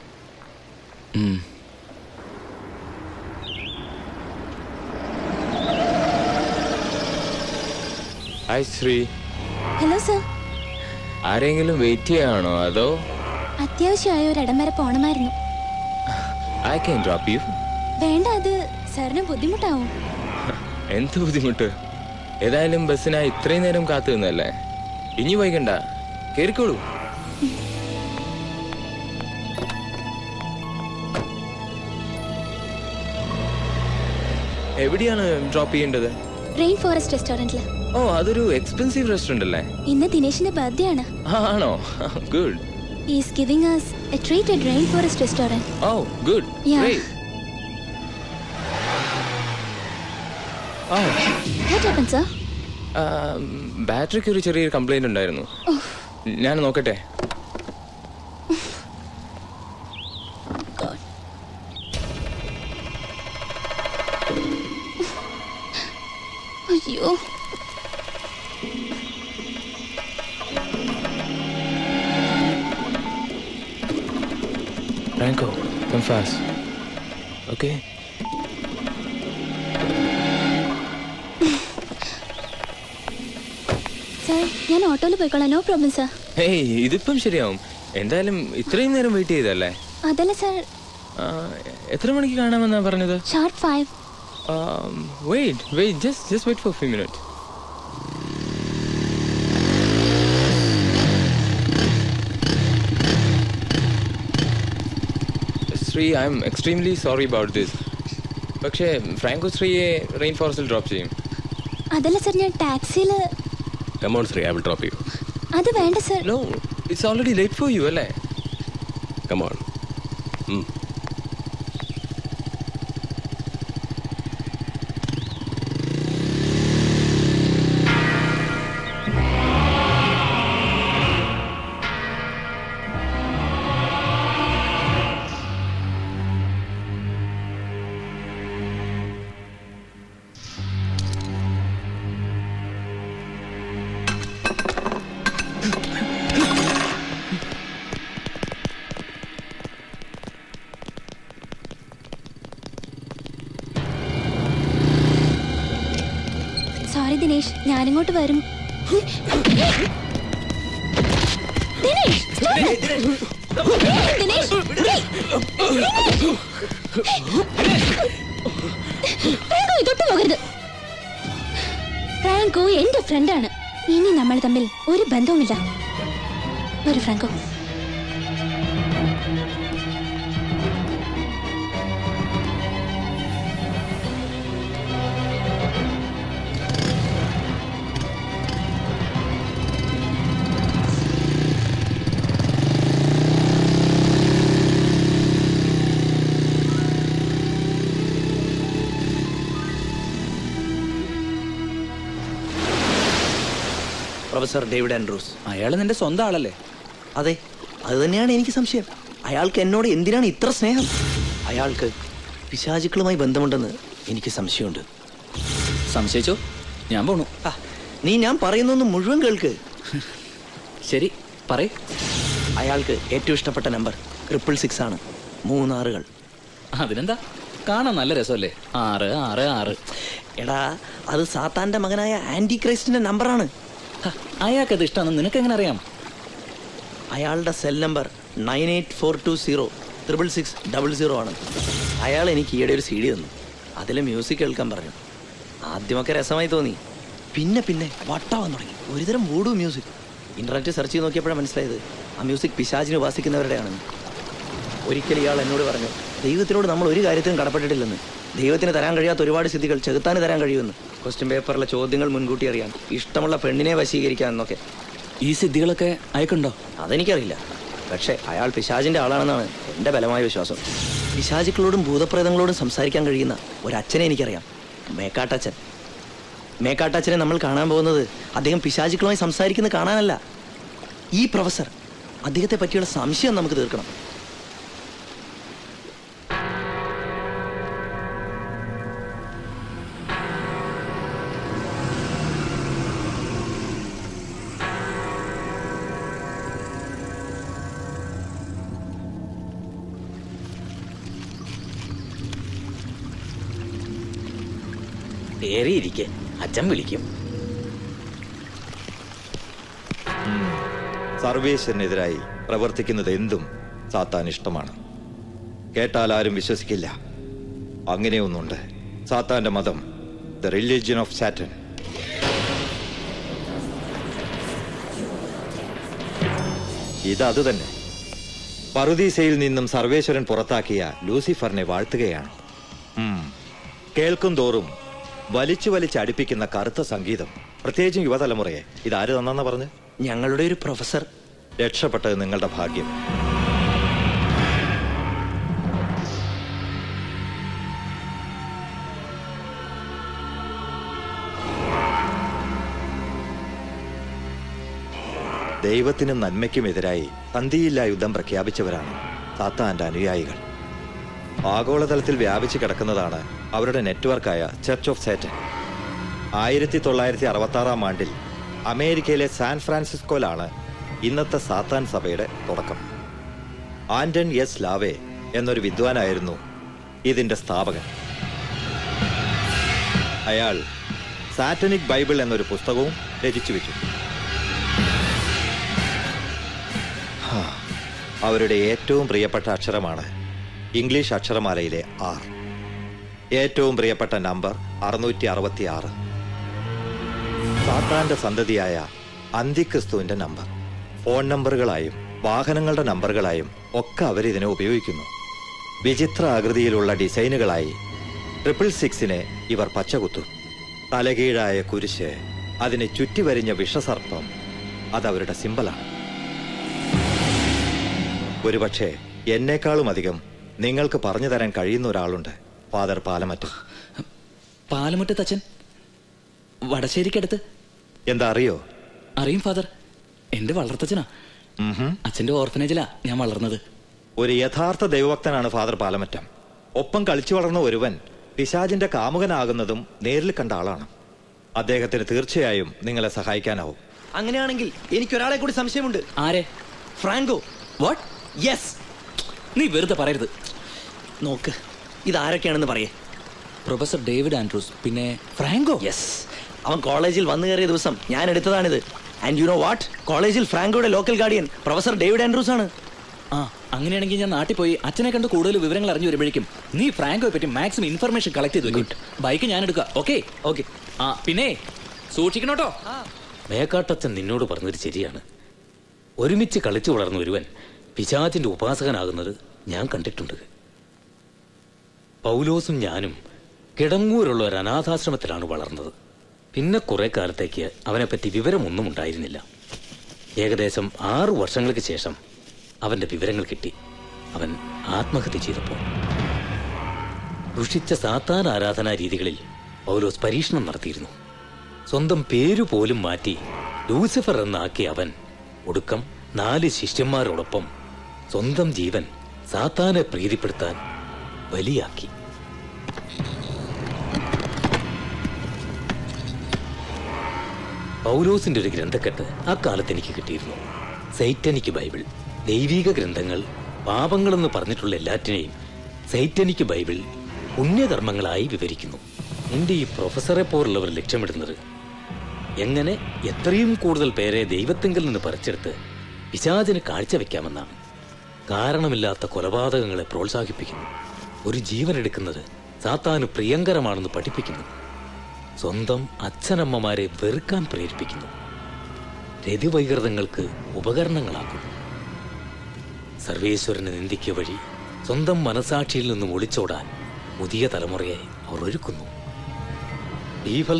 ഹായ് ശ്രീ. Hello sir. ആരെങ്കിലും വെയിറ്റ് ചെയ്യാണോ അതോ? അത്യാവശ്യമായ ഒരിടം വരെ പോണമായിരുന്നു. I can drop you. വേണ്ട, അത് സാറിന് ബുദ്ധിമുട്ടാവും. എന്ത് ബുദ്ധിമുട്ട്? ഏതായാലും ബസ്സിനായി ഇത്രയും നേരം കാത്തു നിന്നല്ലേ, ഇനി വൈകണ്ട, കേറിക്കോളൂ. എവിടെയാണ് ഡ്രോപ്പ് ചെയ്യേണ്ടത്? Rain forest റെസ്റ്റോറന്റില്. ഓ, അതൊരു എക്സ്പെൻസീവ് റെസ്റ്റോറന്റ് അല്ലേ? ഇന്ന് ദിനേശിന്റെ ബർത്ത്ഡേ ആണ്. ആണോ? Good. He is giving us a treat at Rain Forest restaurant. Oh, good. Yeah. Great. Oh. What happened, sir? ബാറ്ററിക്ക് ഒരു ചെറിയൊരു കംപ്ലൈന്റ് ഉണ്ടായിരുന്നു. ഞാൻ നോക്കട്ടെ. അയ്യോ. Franco, come fast. Okay? Sir, ഞാൻ ഓട്ടോയിൽ പോയിക്കോളാം. No problem sir. ഹേയ്, ഇതിപ്പം ശരിയാവും. എന്തായാലും ഇത്രയും നേരം വെയിറ്റ് ചെയ്തല്ലേ? അതല്ല സർ. എത്ര മണിക്ക് കാണാമെന്നാ പറഞ്ഞത്? Sharp 5. Wait, just wait for a few minutes. Sree, I am extremely sorry about this. പക്ഷേ ഫ്രാങ്കോ ശ്രീയെ റെയിൻ ഫോറസ്റ്റിൽ ഡ്രോപ്പ് ചെയ്യും. അതല്ല സർ, ഞാൻ ടാക്സിയിൽ. Come on, Sri, I will drop you. അത് വേണ്ട സർ. No, it's already late for you, അല്ലേ? Come on. സോറി ദിനേശ്, ഞാനിങ്ങോട്ട് വരും. ദിനേശ്, ദിനേശ്, ഫ്രാങ്കോ ഇതൊട്ട് പോകരുത്. ഫ്രാങ്കോ എന്റെ ഫ്രണ്ടാണ്. ഇനി നമ്മൾ തമ്മിൽ ഒരു ബന്ധവുമില്ല. ഒരു ഫ്രാങ്കോ. Professor David Andrews. അയാൾ നിന്റെ സ്വന്തം ആളല്ലേ? അതെ, അത് തന്നെയാണ് എനിക്ക് സംശയം. അയാൾക്ക് എന്നോട് എന്തിനാണ് ഇത്ര സ്നേഹം? അയാൾക്ക് പിശാചുക്കളുമായി ബന്ധമുണ്ടെന്ന് എനിക്ക് സംശയമുണ്ട്. സംശയിച്ചോ? ഞാൻ പോണു. നീ ഞാൻ പറയുന്നൊന്ന് മുഴുവൻ കേൾക്ക്. ശരി, പറയ്. അയാൾക്ക് ഏറ്റവും ഇഷ്ടപ്പെട്ട നമ്പർ 666 ആണ്. 3 6കൾ. അതിനെന്താ, കാണാൻ നല്ല രസമല്ലേ? 6 6 6. എടാ, അത് സാത്താന്റെ മകനായ ആന്റി ക്രൈസ്റ്റിന്റെ നമ്പറാണ്. അയാൾക്കത് ഇഷ്ടമാണെന്ന് നിനക്ക് എങ്ങനെ അറിയാം? അയാളുടെ സെൽ നമ്പർ 9842066600 ആണ്. അയാൾ എനിക്ക് ഈയിടെ ഒരു CD തന്നു. അതിൽ മ്യൂസിക് കേൾക്കാൻ പറഞ്ഞു. ആദ്യമൊക്കെ രസമായി തോന്നി, പിന്നെ വട്ടാവാൻ തുടങ്ങി. ഒരുതരം വൂഡു മ്യൂസിക്. ഇന്റർനെറ്റ് സെർച്ച് ചെയ്ത് നോക്കിയപ്പോഴാണ് മനസ്സിലായത് ആ മ്യൂസിക് പിശാചിനെ ഉപാസിക്കുന്നവരുടെയാണെന്ന്. ഒരിക്കൽ ഇയാൾ എന്നോട് പറഞ്ഞു, ദൈവത്തിനോട് നമ്മൾ ഒരു കാര്യത്തിനും കടപ്പെട്ടിട്ടില്ലെന്ന്. ദൈവത്തിന് തരാൻ കഴിയാത്ത ഒരുപാട് സിദ്ധികൾ ചെകുത്താന് തരാൻ കഴിയുമെന്ന്. ക്വസ്റ്റ്യൻ പേപ്പറിലെ ചോദ്യങ്ങൾ മുൻകൂട്ടി അറിയാൻ, ഇഷ്ടമുള്ള പെണ്ണിനെ വശീകരിക്കാൻ എന്നൊക്കെ. ഈ സിദ്ധികളൊക്കെ അയക്കുണ്ടോ? അതെനിക്കറിയില്ല. പക്ഷെ അയാൾ പിശാചിന്റെ ആളാണെന്നാണ് എന്റെ ബലമായ വിശ്വാസം. പിശാചുക്കളോടും ഭൂതപ്രേതങ്ങളോടും സംസാരിക്കാൻ കഴിയുന്ന ഒരച്ഛനെ എനിക്കറിയാം, മേക്കാട്ടച്ഛൻ. മേക്കാട്ടച്ഛനെ നമ്മൾ കാണാൻ പോകുന്നത് അദ്ദേഹം പിശാചുക്കളുമായി സംസാരിക്കുന്നത് കാണാനല്ല. ഈ പ്രൊഫസർ അദ്ദേഹത്തെ പറ്റിയുള്ള സംശയം നമുക്ക് തീർക്കണം. ഏറിയിരിക്കെ അച്ഛൻ വിളിക്കും. സർവേശ്വരനെതിരായി പ്രവർത്തിക്കുന്നത് എന്തും സാത്താൻ ഇഷ്ടമാണ്. കേട്ടാൽ ആരും വിശ്വസിക്കില്ല. അങ്ങനെയൊന്നുണ്ട്. സാത്താന്റെ മതം, ദ റിലിജിയൻ ഓഫ് സാറ്റൻ. ഇത് തന്നെ. പറുദീസയിൽ നിന്നും സർവേശ്വരൻ പുറത്താക്കിയ ലൂസിഫറിനെ വാഴ്ത്തുകയാണ്. കേൾക്കും തോറും വലിച്ചു അടുപ്പിക്കുന്ന കറുത്ത സംഗീതം, പ്രത്യേകിച്ചും യുവതലമുറയെ. ഇതാര് തന്നെന്ന് പറഞ്ഞ്? ഞങ്ങളുടെ ഒരു പ്രൊഫസർ. രക്ഷപ്പെട്ടത് നിങ്ങളുടെ ഭാഗ്യം. ദൈവത്തിനും നന്മയ്ക്കുമെതിരായി സന്ധിയില്ലാ യുദ്ധം പ്രഖ്യാപിച്ചവരാണ് സാത്താന്റെ അനുയായികൾ. ആഗോളതലത്തിൽ വ്യാപിച്ചു കിടക്കുന്നതാണ് അവരുടെ നെറ്റ്വർക്കായ ചർച്ച് ഓഫ് സാറ്റൻ. 1966 ആണ്ടിൽ അമേരിക്കയിലെ സാൻ ഫ്രാൻസിസ്കോയിലാണ് ഇന്നത്തെ സാത്താൻ സഭയുടെ തുടക്കം. ആന്റൺ എസ് ലാവേ എന്നൊരു വിദ്വാനായിരുന്നു ഇതിന്റെ സ്ഥാപകൻ. അയാൾ സാറ്റനിക് ബൈബിൾ എന്നൊരു പുസ്തകവും രചിച്ചു വെച്ചു. അവരുടെ ഏറ്റവും പ്രിയപ്പെട്ട അക്ഷരമാണ് ഇംഗ്ലീഷ് അക്ഷരമാലയിലെ R. ഏറ്റവും പ്രിയപ്പെട്ട നമ്പർ 666. സാത്താന്റെ സന്തതിയായ അന്തിക്രിസ്തുവിന്റെ നമ്പർ. ഫോൺ നമ്പറുകളായും വാഹനങ്ങളുടെ നമ്പറുകളായും ഒക്കെ അവരിതിനെ ഉപയോഗിക്കുന്നു. വിചിത്ര ആകൃതിയിലുള്ള ഡിസൈനുകളായി 666-നെ ഇവർ പച്ചകുത്തും. തലകീഴായ കുരിശ്, അതിനെ ചുറ്റിവരിഞ്ഞ വിഷസർപ്പം, അതവരുടെ സിമ്പലാണ്. ഒരുപക്ഷെ എന്നേക്കാളും അധികം നിങ്ങൾക്ക് പറഞ്ഞു തരാൻ കഴിയുന്ന ഒരാളുണ്ട്, ഫാദർ പാലമറ്റ. പാലമറ്റത്തച്ഛൻ വടശ്ശേരിക്കടുത്ത്. എന്താ അറിയോ? അറിയും ഫാദർ, എന്റെ വളർത്തച്ഛനാ. അച്ഛന്റെ ഓർഫനേജിലാ ഞാൻ വളർന്നത്. ഒരു യഥാർത്ഥ ദൈവഭക്തനാണ് ഫാദർ പാലമറ്റം. ഒപ്പം കളിച്ചു വളർന്ന ഒരുവൻ പിശാചിന്റെ കാമുകനാകുന്നതും നേരിൽ കണ്ട ആളാണ്. അദ്ദേഹത്തിന് തീർച്ചയായും നിങ്ങളെ സഹായിക്കാനാവും. അങ്ങനെയാണെങ്കിൽ എനിക്കൊരാളെ കൂടി സംശയമുണ്ട്. ആരെ? ഫ്രാങ്കോ. വാട്ട്? യെസ്. നീ വെറുതെ പറയരുത്. നോക്ക്, ഇതാരൊക്കെയാണെന്ന് പറയേ. പ്രൊഫസർ ഡേവിഡ് ആൻഡ്രൂസ്, പിന്നെ ഫ്രാങ്കോ. യെസ്, അവൻ കോളേജിൽ വന്നു കയറിയ ദിവസം ഞാൻ എടുത്തതാണിത്. And you know what? കോളേജിൽ ഫ്രാങ്കോയുടെ local guardian professor David Andrews ആണ്. അങ്ങനെയാണെങ്കിൽ ഞാൻ നാട്ടിൽ പോയി അച്ഛനെ കണ്ട് കൂടുതൽ വിവരങ്ങൾ അറിഞ്ഞു വരുമ്പോഴേക്കും നീ ഫ്രാങ്കോയെ പറ്റി മാക്സിമം ഇൻഫർമേഷൻ കളക്ട് ചെയ്തു. ബൈക്ക് ഞാൻ എടുക്കാം. Okay okay. പിന്നെ സൂക്ഷിക്കണോട്ടോ. മേക്കാട്ടച്ഛൻ നിന്നോട് പറഞ്ഞത് ശരിയാണ്. ഒരുമിച്ച് കളിച്ചു വളർന്ന ഒരുവൻ പിശാചിന്റെ ഉപാസകനാകുന്നത് ഞാൻ കണ്ടിട്ടുണ്ട്. പൗലോസും ഞാനും കിടങ്ങൂരുള്ള ഒരു അനാഥാശ്രമത്തിലാണ് വളർന്നത്. പിന്നെ കുറെ കാലത്തേക്ക് അവനെപ്പറ്റി വിവരമൊന്നും ഉണ്ടായിരുന്നില്ല. ഏകദേശം 6 വർഷങ്ങൾക്ക് ശേഷം അവന്റെ വിവരങ്ങൾ കിട്ടി. അവൻ ആത്മഹത്യ ചെയ്തപ്പോൾ ദുഷിച്ച സാത്താൻ ആരാധനാ രീതികളിൽ പൗലോസ് പരീക്ഷണം നടത്തിയിരുന്നു. സ്വന്തം പേരുപോലും മാറ്റി ലൂസിഫർ എന്നാക്കിയ അവൻ ഒടുക്കം 4 ശിഷ്യന്മാരോടൊപ്പം സ്വന്തം ജീവൻ സാത്താനെ പ്രീതിപ്പെടുത്താൻ ബലിയാക്കി. പൗലോസിന്റെ ഒരു ഗ്രന്ഥക്കെട്ട് അക്കാലത്ത് എനിക്ക് കിട്ടിയിരുന്നു. Satanic Bible. ദൈവിക ഗ്രന്ഥങ്ങൾ പാപങ്ങളെന്ന് പറഞ്ഞിട്ടുള്ള എല്ലാറ്റിനെയും സൈറ്റനിക് ബൈബിൾ പുണ്യകർമ്മങ്ങളായി വിവരിക്കുന്നു. എന്റെ ഈ പ്രൊഫസറെ പോലുള്ളവർ ലക്ഷ്യമിടുന്നത് എങ്ങനെ എത്രയും കൂടുതൽ പേരെ ദൈവത്തിങ്കിൽ നിന്ന് പറിച്ചെടുത്ത് പിശാചിന് കാഴ്ചവെക്കാമെന്നാണ്. കാരണമില്ലാത്ത കൊലപാതകങ്ങളെ പ്രോത്സാഹിപ്പിക്കുന്നു. ഒരു ജീവൻ എടുക്കുന്നത് സാത്താന് പ്രിയങ്കരമാണെന്ന് പഠിപ്പിക്കുന്നു. സ്വന്തം അച്ഛനമ്മമാരെ വെറുക്കാൻ പ്രേരിപ്പിക്കുന്നു. രതിവൈകൃതങ്ങൾക്ക് ഉപകരണങ്ങളാക്കുന്നു. സർവേശ്വരനെ നിന്ദിക്കുക വഴി സ്വന്തം മനസാക്ഷിയിൽ നിന്നും ഒളിച്ചോടാൻ പുതിയ തലമുറയെ അവർ ഒരുക്കുന്നു.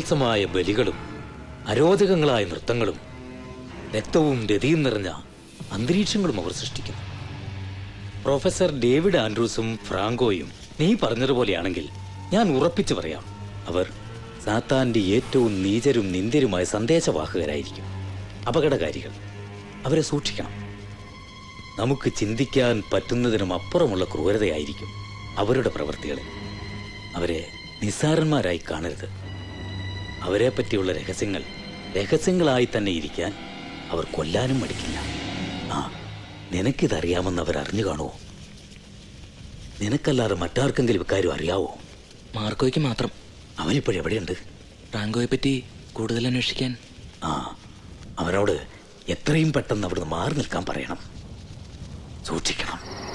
ബീഭത്സമായ ബലികളും അരോചകങ്ങളായ നൃത്തങ്ങളും രക്തവും രതിയും നിറഞ്ഞ അന്തരീക്ഷങ്ങളും അവർ സൃഷ്ടിക്കുന്നു. പ്രൊഫസർ ഡേവിഡ് ആൻഡ്രൂസും ഫ്രാങ്കോയും നീ പറഞ്ഞതുപോലെയാണെങ്കിൽ ഞാൻ ഉറപ്പിച്ചു പറയാം, അവർ സാത്താന്റെ ഏറ്റവും നീചരും നിന്ദ്യരുമായ സന്ദേശവാഹകരായിരിക്കും. അപകടകാരികൾ. അവരെ സൂക്ഷിക്കണം. നമുക്ക് ചിന്തിക്കാൻ പറ്റുന്നതിനും അപ്പുറമുള്ള ക്രൂരതയായിരിക്കും അവരുടെ പ്രവൃത്തികളിൽ. അവരെ നിസ്സാരന്മാരായി കാണരുത്. അവരെ പറ്റിയുള്ള രഹസ്യങ്ങളായി തന്നെ ഇരിക്കാൻ അവർ കൊല്ലാനും മടിക്കില്ല. നിനക്കിതറിയാമെന്ന് അവർ അറിഞ്ഞു കാണുമോ? നിനക്കല്ലാതെ മറ്റാർക്കെങ്കിലും ഇക്കാര്യം അറിയാവോ? മാർക്കോയ്ക്ക് മാത്രം. അവനിപ്പോഴെവിടെയുണ്ട്? ഫ്രാങ്കോയെ പറ്റി കൂടുതൽ അന്വേഷിക്കാൻ. അവനോട് എത്രയും പെട്ടെന്ന് അവിടുന്ന് മാറി നിൽക്കാൻ പറയണം. സൂക്ഷിക്കണം.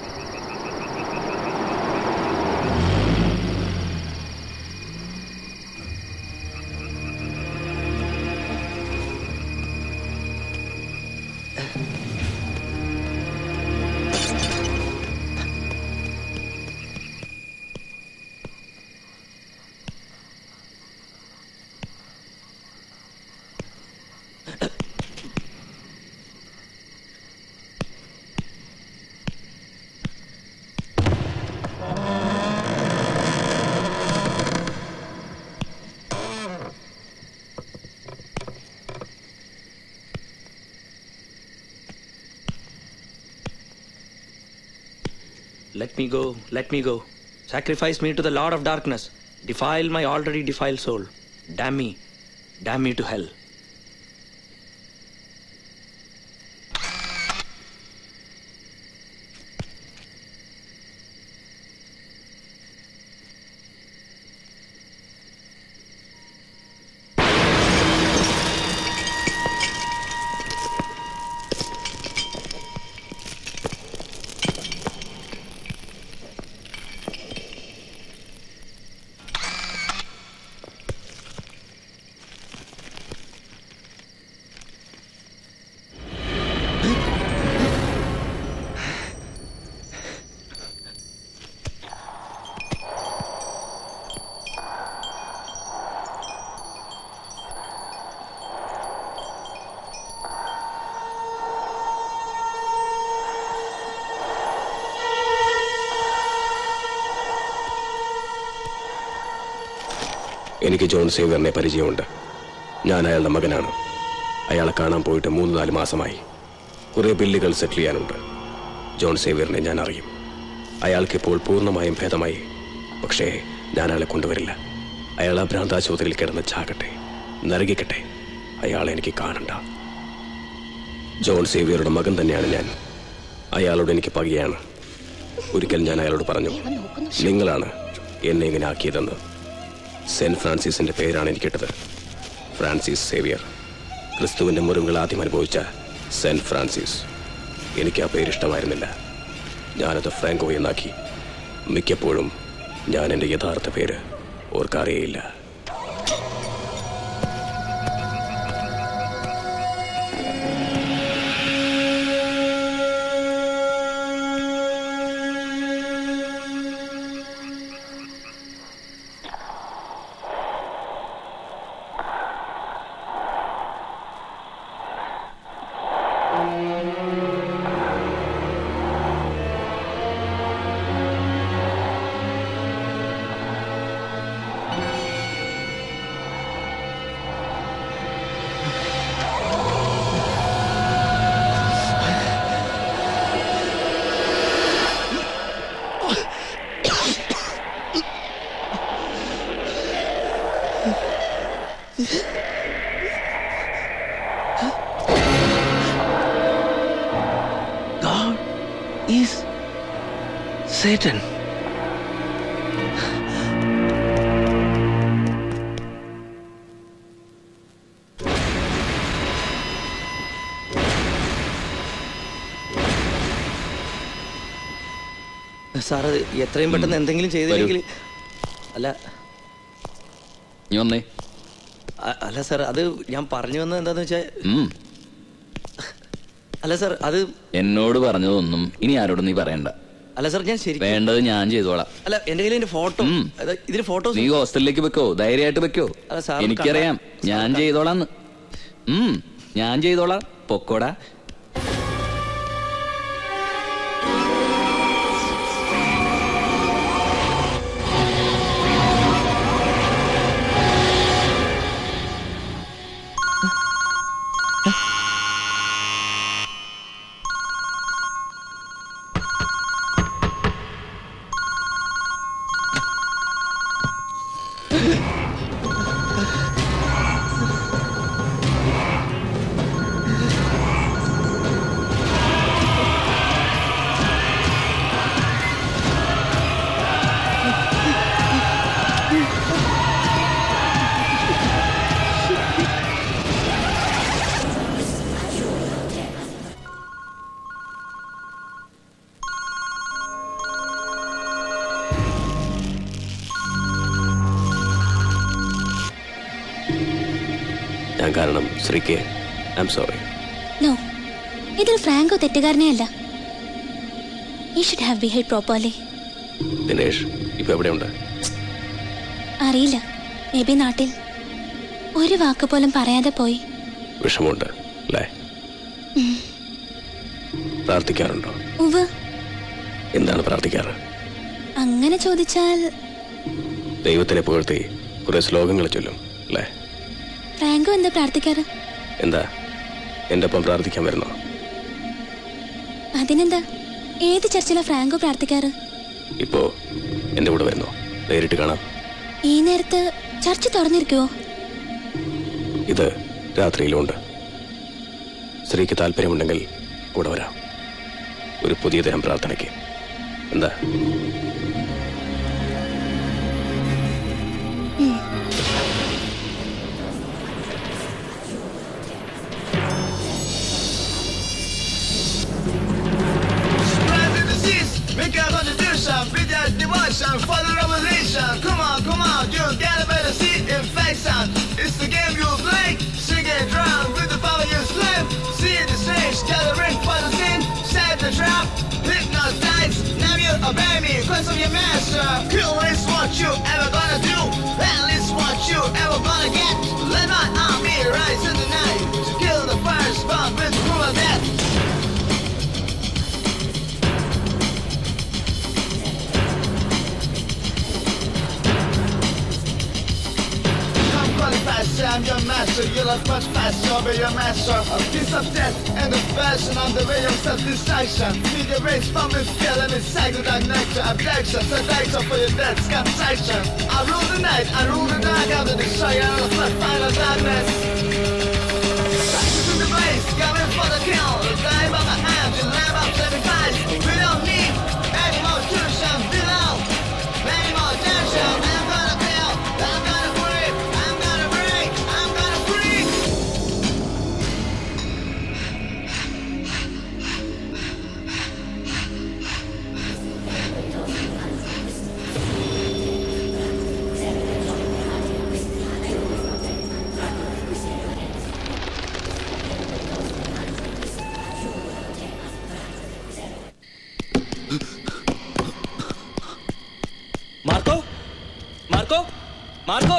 Let me go. Sacrifice me to the Lord of Darkness. Defile my already defiled soul. Damn me to hell. എനിക്ക് ജോൺ സേവ്യറിനെ പരിചയമുണ്ട്. ഞാൻ അയാളുടെ മകനാണ്. അയാളെ കാണാൻ പോയിട്ട് 3-4 മാസമായി. കുറേ ബില്ലുകൾ സെറ്റിൽ ചെയ്യാനുണ്ട്. ജോൺ സേവ്യറിനെ ഞാൻ അറിയും. അയാൾക്കിപ്പോൾ പൂർണ്ണമായും ഭേദമായി. പക്ഷേ ഞാൻ അയാളെ കൊണ്ടുവരില്ല. അയാൾ ആ ഭ്രാന്താശുപത്രിയിൽ കിടന്ന് ചാകട്ടെ, നരകിക്കട്ടെ. അയാളെ എനിക്ക് കാണണ്ട. ജോൺ സേവ്യറുടെ മകൻ തന്നെയാണ് ഞാൻ. അയാളോട് എനിക്ക് പകയാണ്. ഒരിക്കൽ ഞാൻ അയാളോട് പറഞ്ഞു, നിങ്ങളാണ് എന്നെ ഇങ്ങനെ ആക്കിയതെന്ന്. സെന്റ് ഫ്രാൻസിസിന്റെ പേരാണ് എനിക്കിട്ടത്. Francis Xavier. ക്രിസ്തുവിന്റെ മുറിവുകൾ ആദ്യം അനുഭവിച്ച സെന്റ് ഫ്രാൻസിസ്. എനിക്ക് ആ പേരിഷ്ടമായിരുന്നില്ല. ഞാനത് ഫ്രാങ്കോ എന്നാക്കി. മിക്കപ്പോഴും ഞാൻ എൻ്റെ യഥാർത്ഥ പേര് ഓർക്കാറേയില്ല. Satan. സാർ അത് എത്രയും പെട്ടെന്ന് എന്തെങ്കിലും ചെയ്തില്ലെങ്കിൽ. അല്ല അല്ല സാർ, അത് ഞാൻ പറഞ്ഞു വന്നത് എന്താന്ന് വെച്ചാൽ, അല്ല സാർ അത് എന്നോട് പറഞ്ഞതൊന്നും ഇനി ആരോടും നീ പറയണ്ട. അല്ല സാർ, ഞാൻ ശരി വേണ്ടത് ഞാൻ ചെയ്തോളാം. അല്ല എന്റെ കയ്യിൽ എന്റെ ഫോട്ടോ, ഇതിന് ഫോട്ടോ നീ ഹോസ്റ്റലിലേക്ക് വെക്കോ, ധൈര്യമായിട്ട് വെക്കോ. എനിക്കറിയാം, ഞാൻ ചെയ്തോളാന്ന്. ഞാൻ ചെയ്തോളാം. പൊക്കോടാ. ഞാൻ കാരണം ശ്രീക്ക് ഐ എം സോറി. നോ, ഇതിൽ ഫ്രാങ്കോ തെറ്റുകാരനേ അല്ല. He should have behaved properly. Dinesh ഇപ്പൊ എവിടെയുണ്ട്? അറിയില്ല, മേ ബി നാട്ടിൽ. ഒരു വാക്ക് പോലും പറയാതെ പോയി. വിഷമമുണ്ട് അല്ലേ? പ്രാർത്ഥിക്കാറുണ്ടോ? ഉവ്വ്. എന്താണ് പ്രാർത്ഥിക്കാറ്? അങ്ങനെ ചോദിച്ചാൽ ദൈവത്തിനെ പുകഴ്ത്തി കുറെ ശ്ലോകങ്ങൾ ചൊല്ലും അല്ലേ? ഫ്രാങ്കോ എന്താ പ്രാർത്ഥിക്കാറ്? എന്താ എന്റെ ഒപ്പം പ്രാർത്ഥിക്കാൻ വരുന്നോ? അതിനെന്താ, ഏത് ചർച്ചിലാ ഫ്രാങ്കോ പ്രാർത്ഥിക്കാറ്? ഇപ്പോ എന്റെ കൂടെ വരുന്നോ? നേരിട്ട് കാണാം. ഈ നേരത്ത് ചർച്ച് തുറന്നിരിക്കുവോ? ഇത് രാത്രിയിലുണ്ട്. സ്ത്രീക്ക് താല്പര്യമുണ്ടെങ്കിൽ കൂടെ വരാം. ഒരു പുതിയ തരം പ്രാർത്ഥനയ്ക്ക്. എന്താ? Make a contribution, be that devotion for the revelation. Come on, you get a better seat in faction. It's the game you play, sing it drunk with the power you slave. See the stage, gathering for the scene, set the trap, hypnotize. Now you obey me, cause I'm your master. Kill is what you ever gonna do, hell is what you ever gonna get. Let my army rise in the night, to kill the first bomb with cruel death. I'm your master, you love much faster, I'll be your master. A piece of death and of passion on the way of self-destruction. Feed your race from with fear and it's psychotic nature. Abduction, seduction for your death's consumption. I rule the night, I rule the dark, I'm the destroyer of the final darkness. Righteous in the blaze, coming for the kill. Die by my hand, the lamb of sacrifice. We don't need any more tuition below, any more tension. I'm gonna kill, I'm gonna break, I'm gonna break, I'm gonna freak. Marco Marco Marco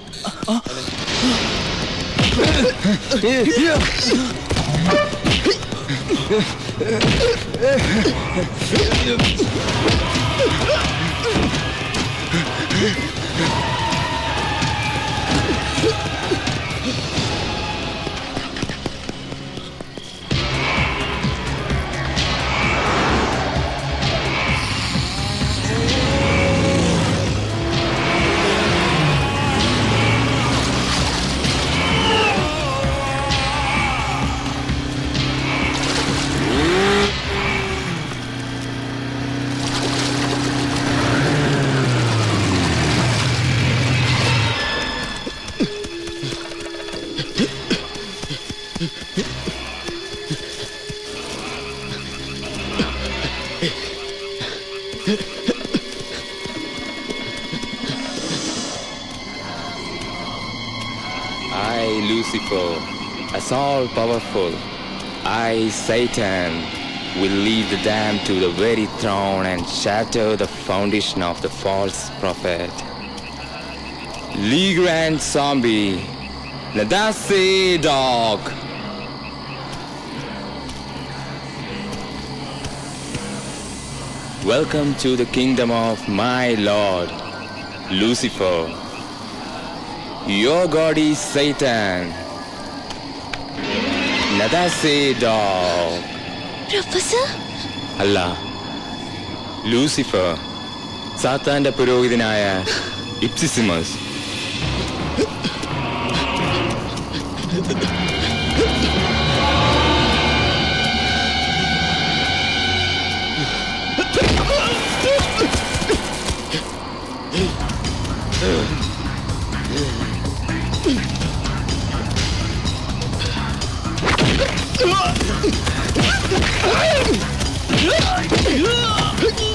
I, Lucifer, as all powerful, I, Satan, will lead the damned to the very throne and shatter the foundation of the false prophet. Legrand zombie, Nadase dog. Welcome to the kingdom of my Lord, Lucifer. Your God is Satan. Nadase dog. Professor അല്ല, Lucifer, സാത്താന്റെ പുരോഹിതനായ ഇപ്സിസിമസ്.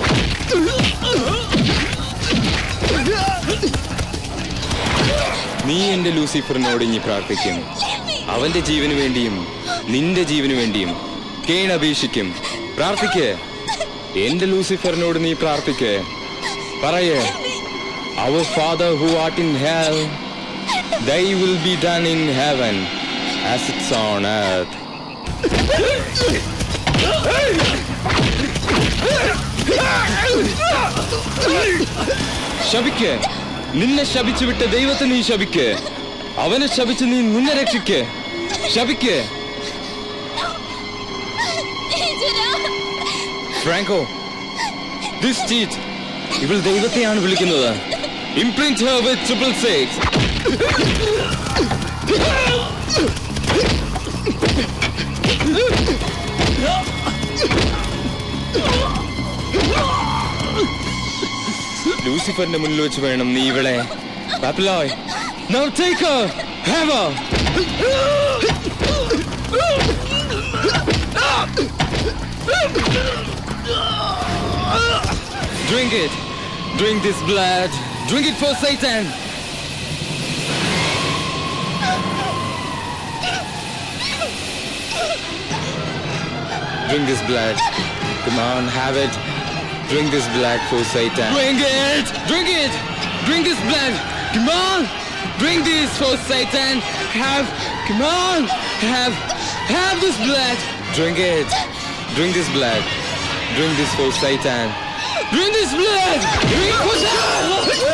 നീ നീ എന്റെ ലൂസിഫറിനോട് ഇനി പ്രാർത്ഥിക്കും. അവന്റെ ജീവന് വേണ്ടിയും നിന്റെ ജീവന് വേണ്ടിയും കേൺ അപേക്ഷിക്കും. പ്രാർത്ഥിക്കേ, എന്റെ ലൂസിഫറിനോട് നീ പ്രാർത്ഥിക്കേ. പറയേ, Our Father who art in hell, thy will be done in heaven as it's on earth. ശപിക്കേ, നിന്നെ ശപിച്ചു വിട്ട ദൈവത്തെ നീ ശപിക്കേ. അവനെ ശപിച്ച് നീ നിന്നെ രക്ഷിക്കേ. ശപിക്കേ. ഫ്രാങ്കോ, this cheat, ഇവൾ ദൈവത്തെയാണ് വിളിക്കുന്നത്. Imprint her with 666. ലൂസിഫറിന്റെ മുന്നിൽ വെച്ച് വേണം നീ ഇവളെ. Papillon, now take her, have her. Drink it. Drink this blood. Drink it for Satan. Drink this blood. Come on, have it. Drink this blood for Satan. Drink it. Drink it. Drink this blood. Come on. Drink this for Satan. Come on. Have this blood. Drink it. Drink this blood. Drink this for Satan. Drink this blood! Drink it for Satan!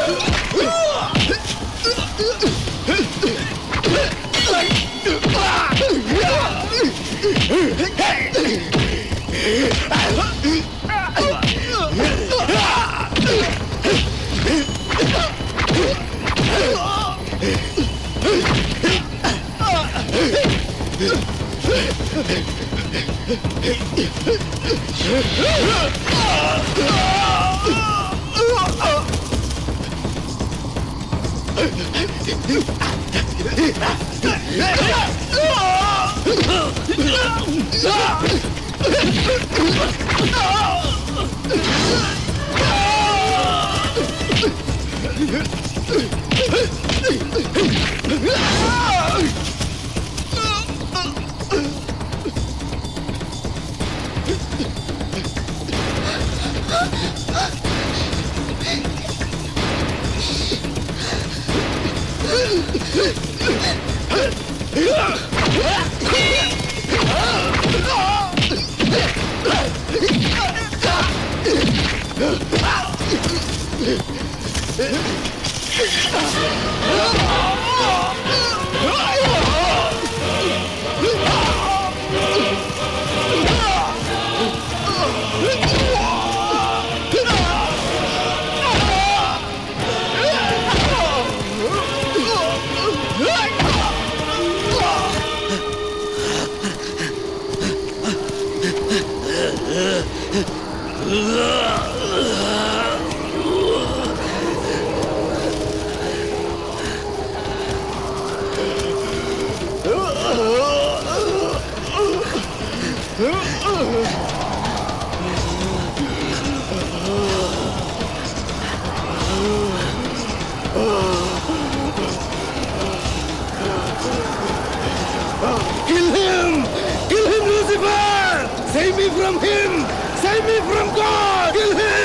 Kill him! Kill him, Lucifer! Save me from him! Save me from God! Kill him!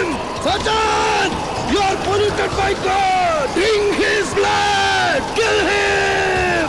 Satan! You are polluted by God! Drink his blood! Kill him!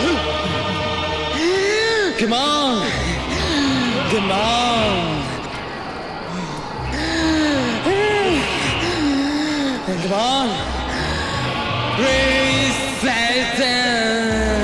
Come on! Come on! Come on. Praise Satan.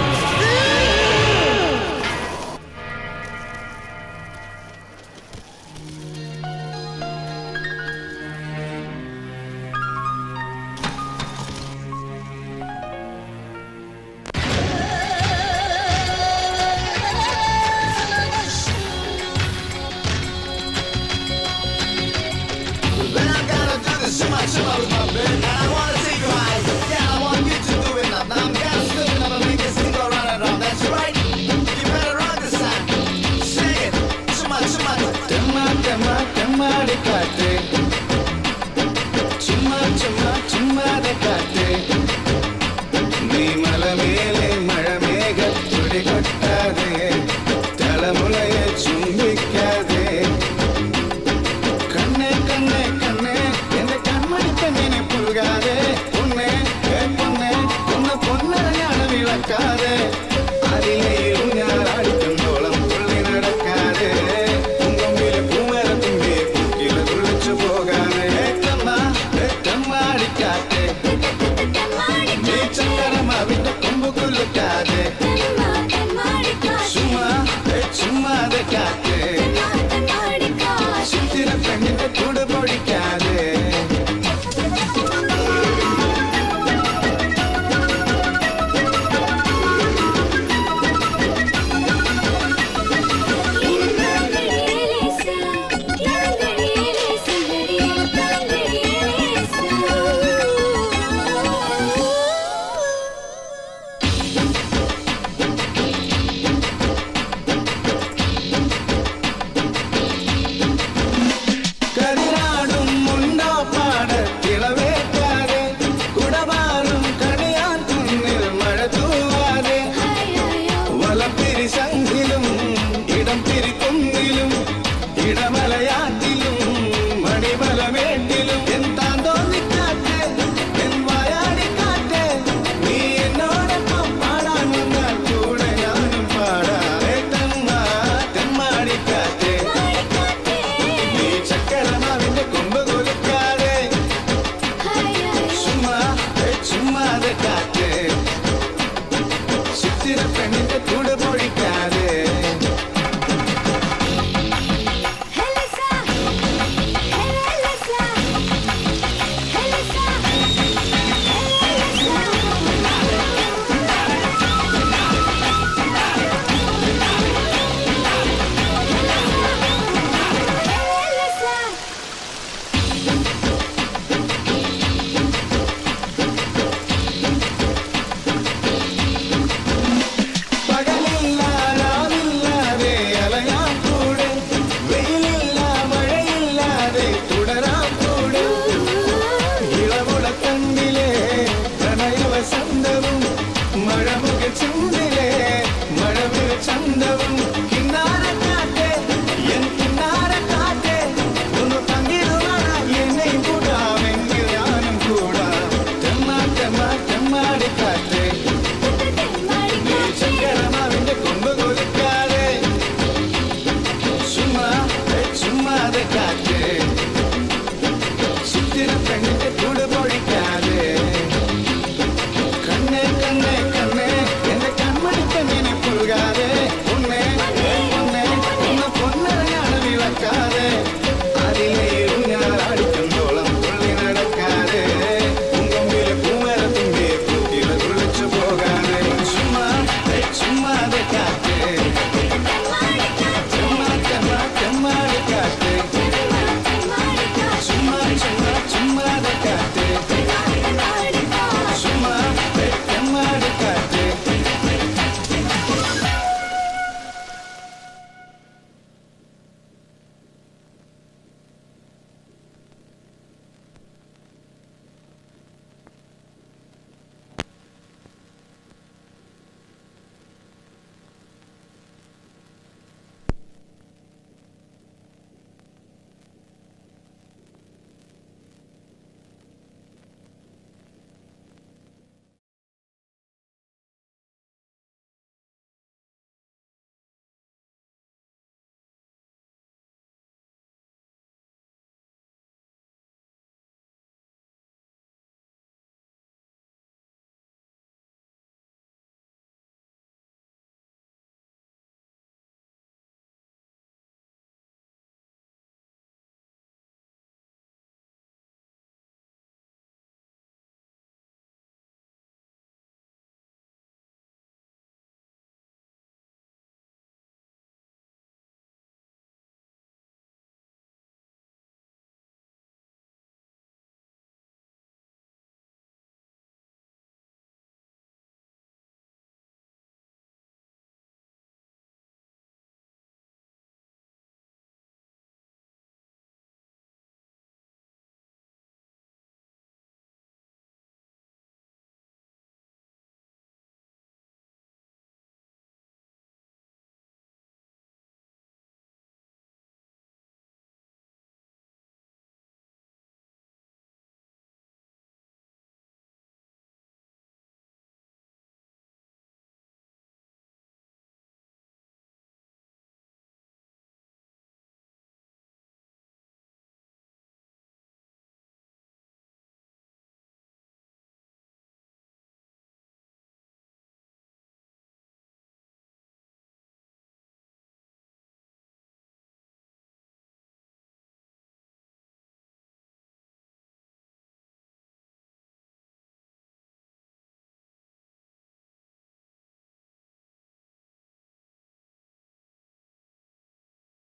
Themmadikkate, chumma chumma Themmadikkate, nee malamele mazhamega tudigottade, talamulaye chumbikkade, kanne kanne kanne ende kanmadippenne pulgade, ponne ponne ponne ponnarayana vilakkade, adile irunyaal adikkundolam tulli nadakkade. സംഘിലും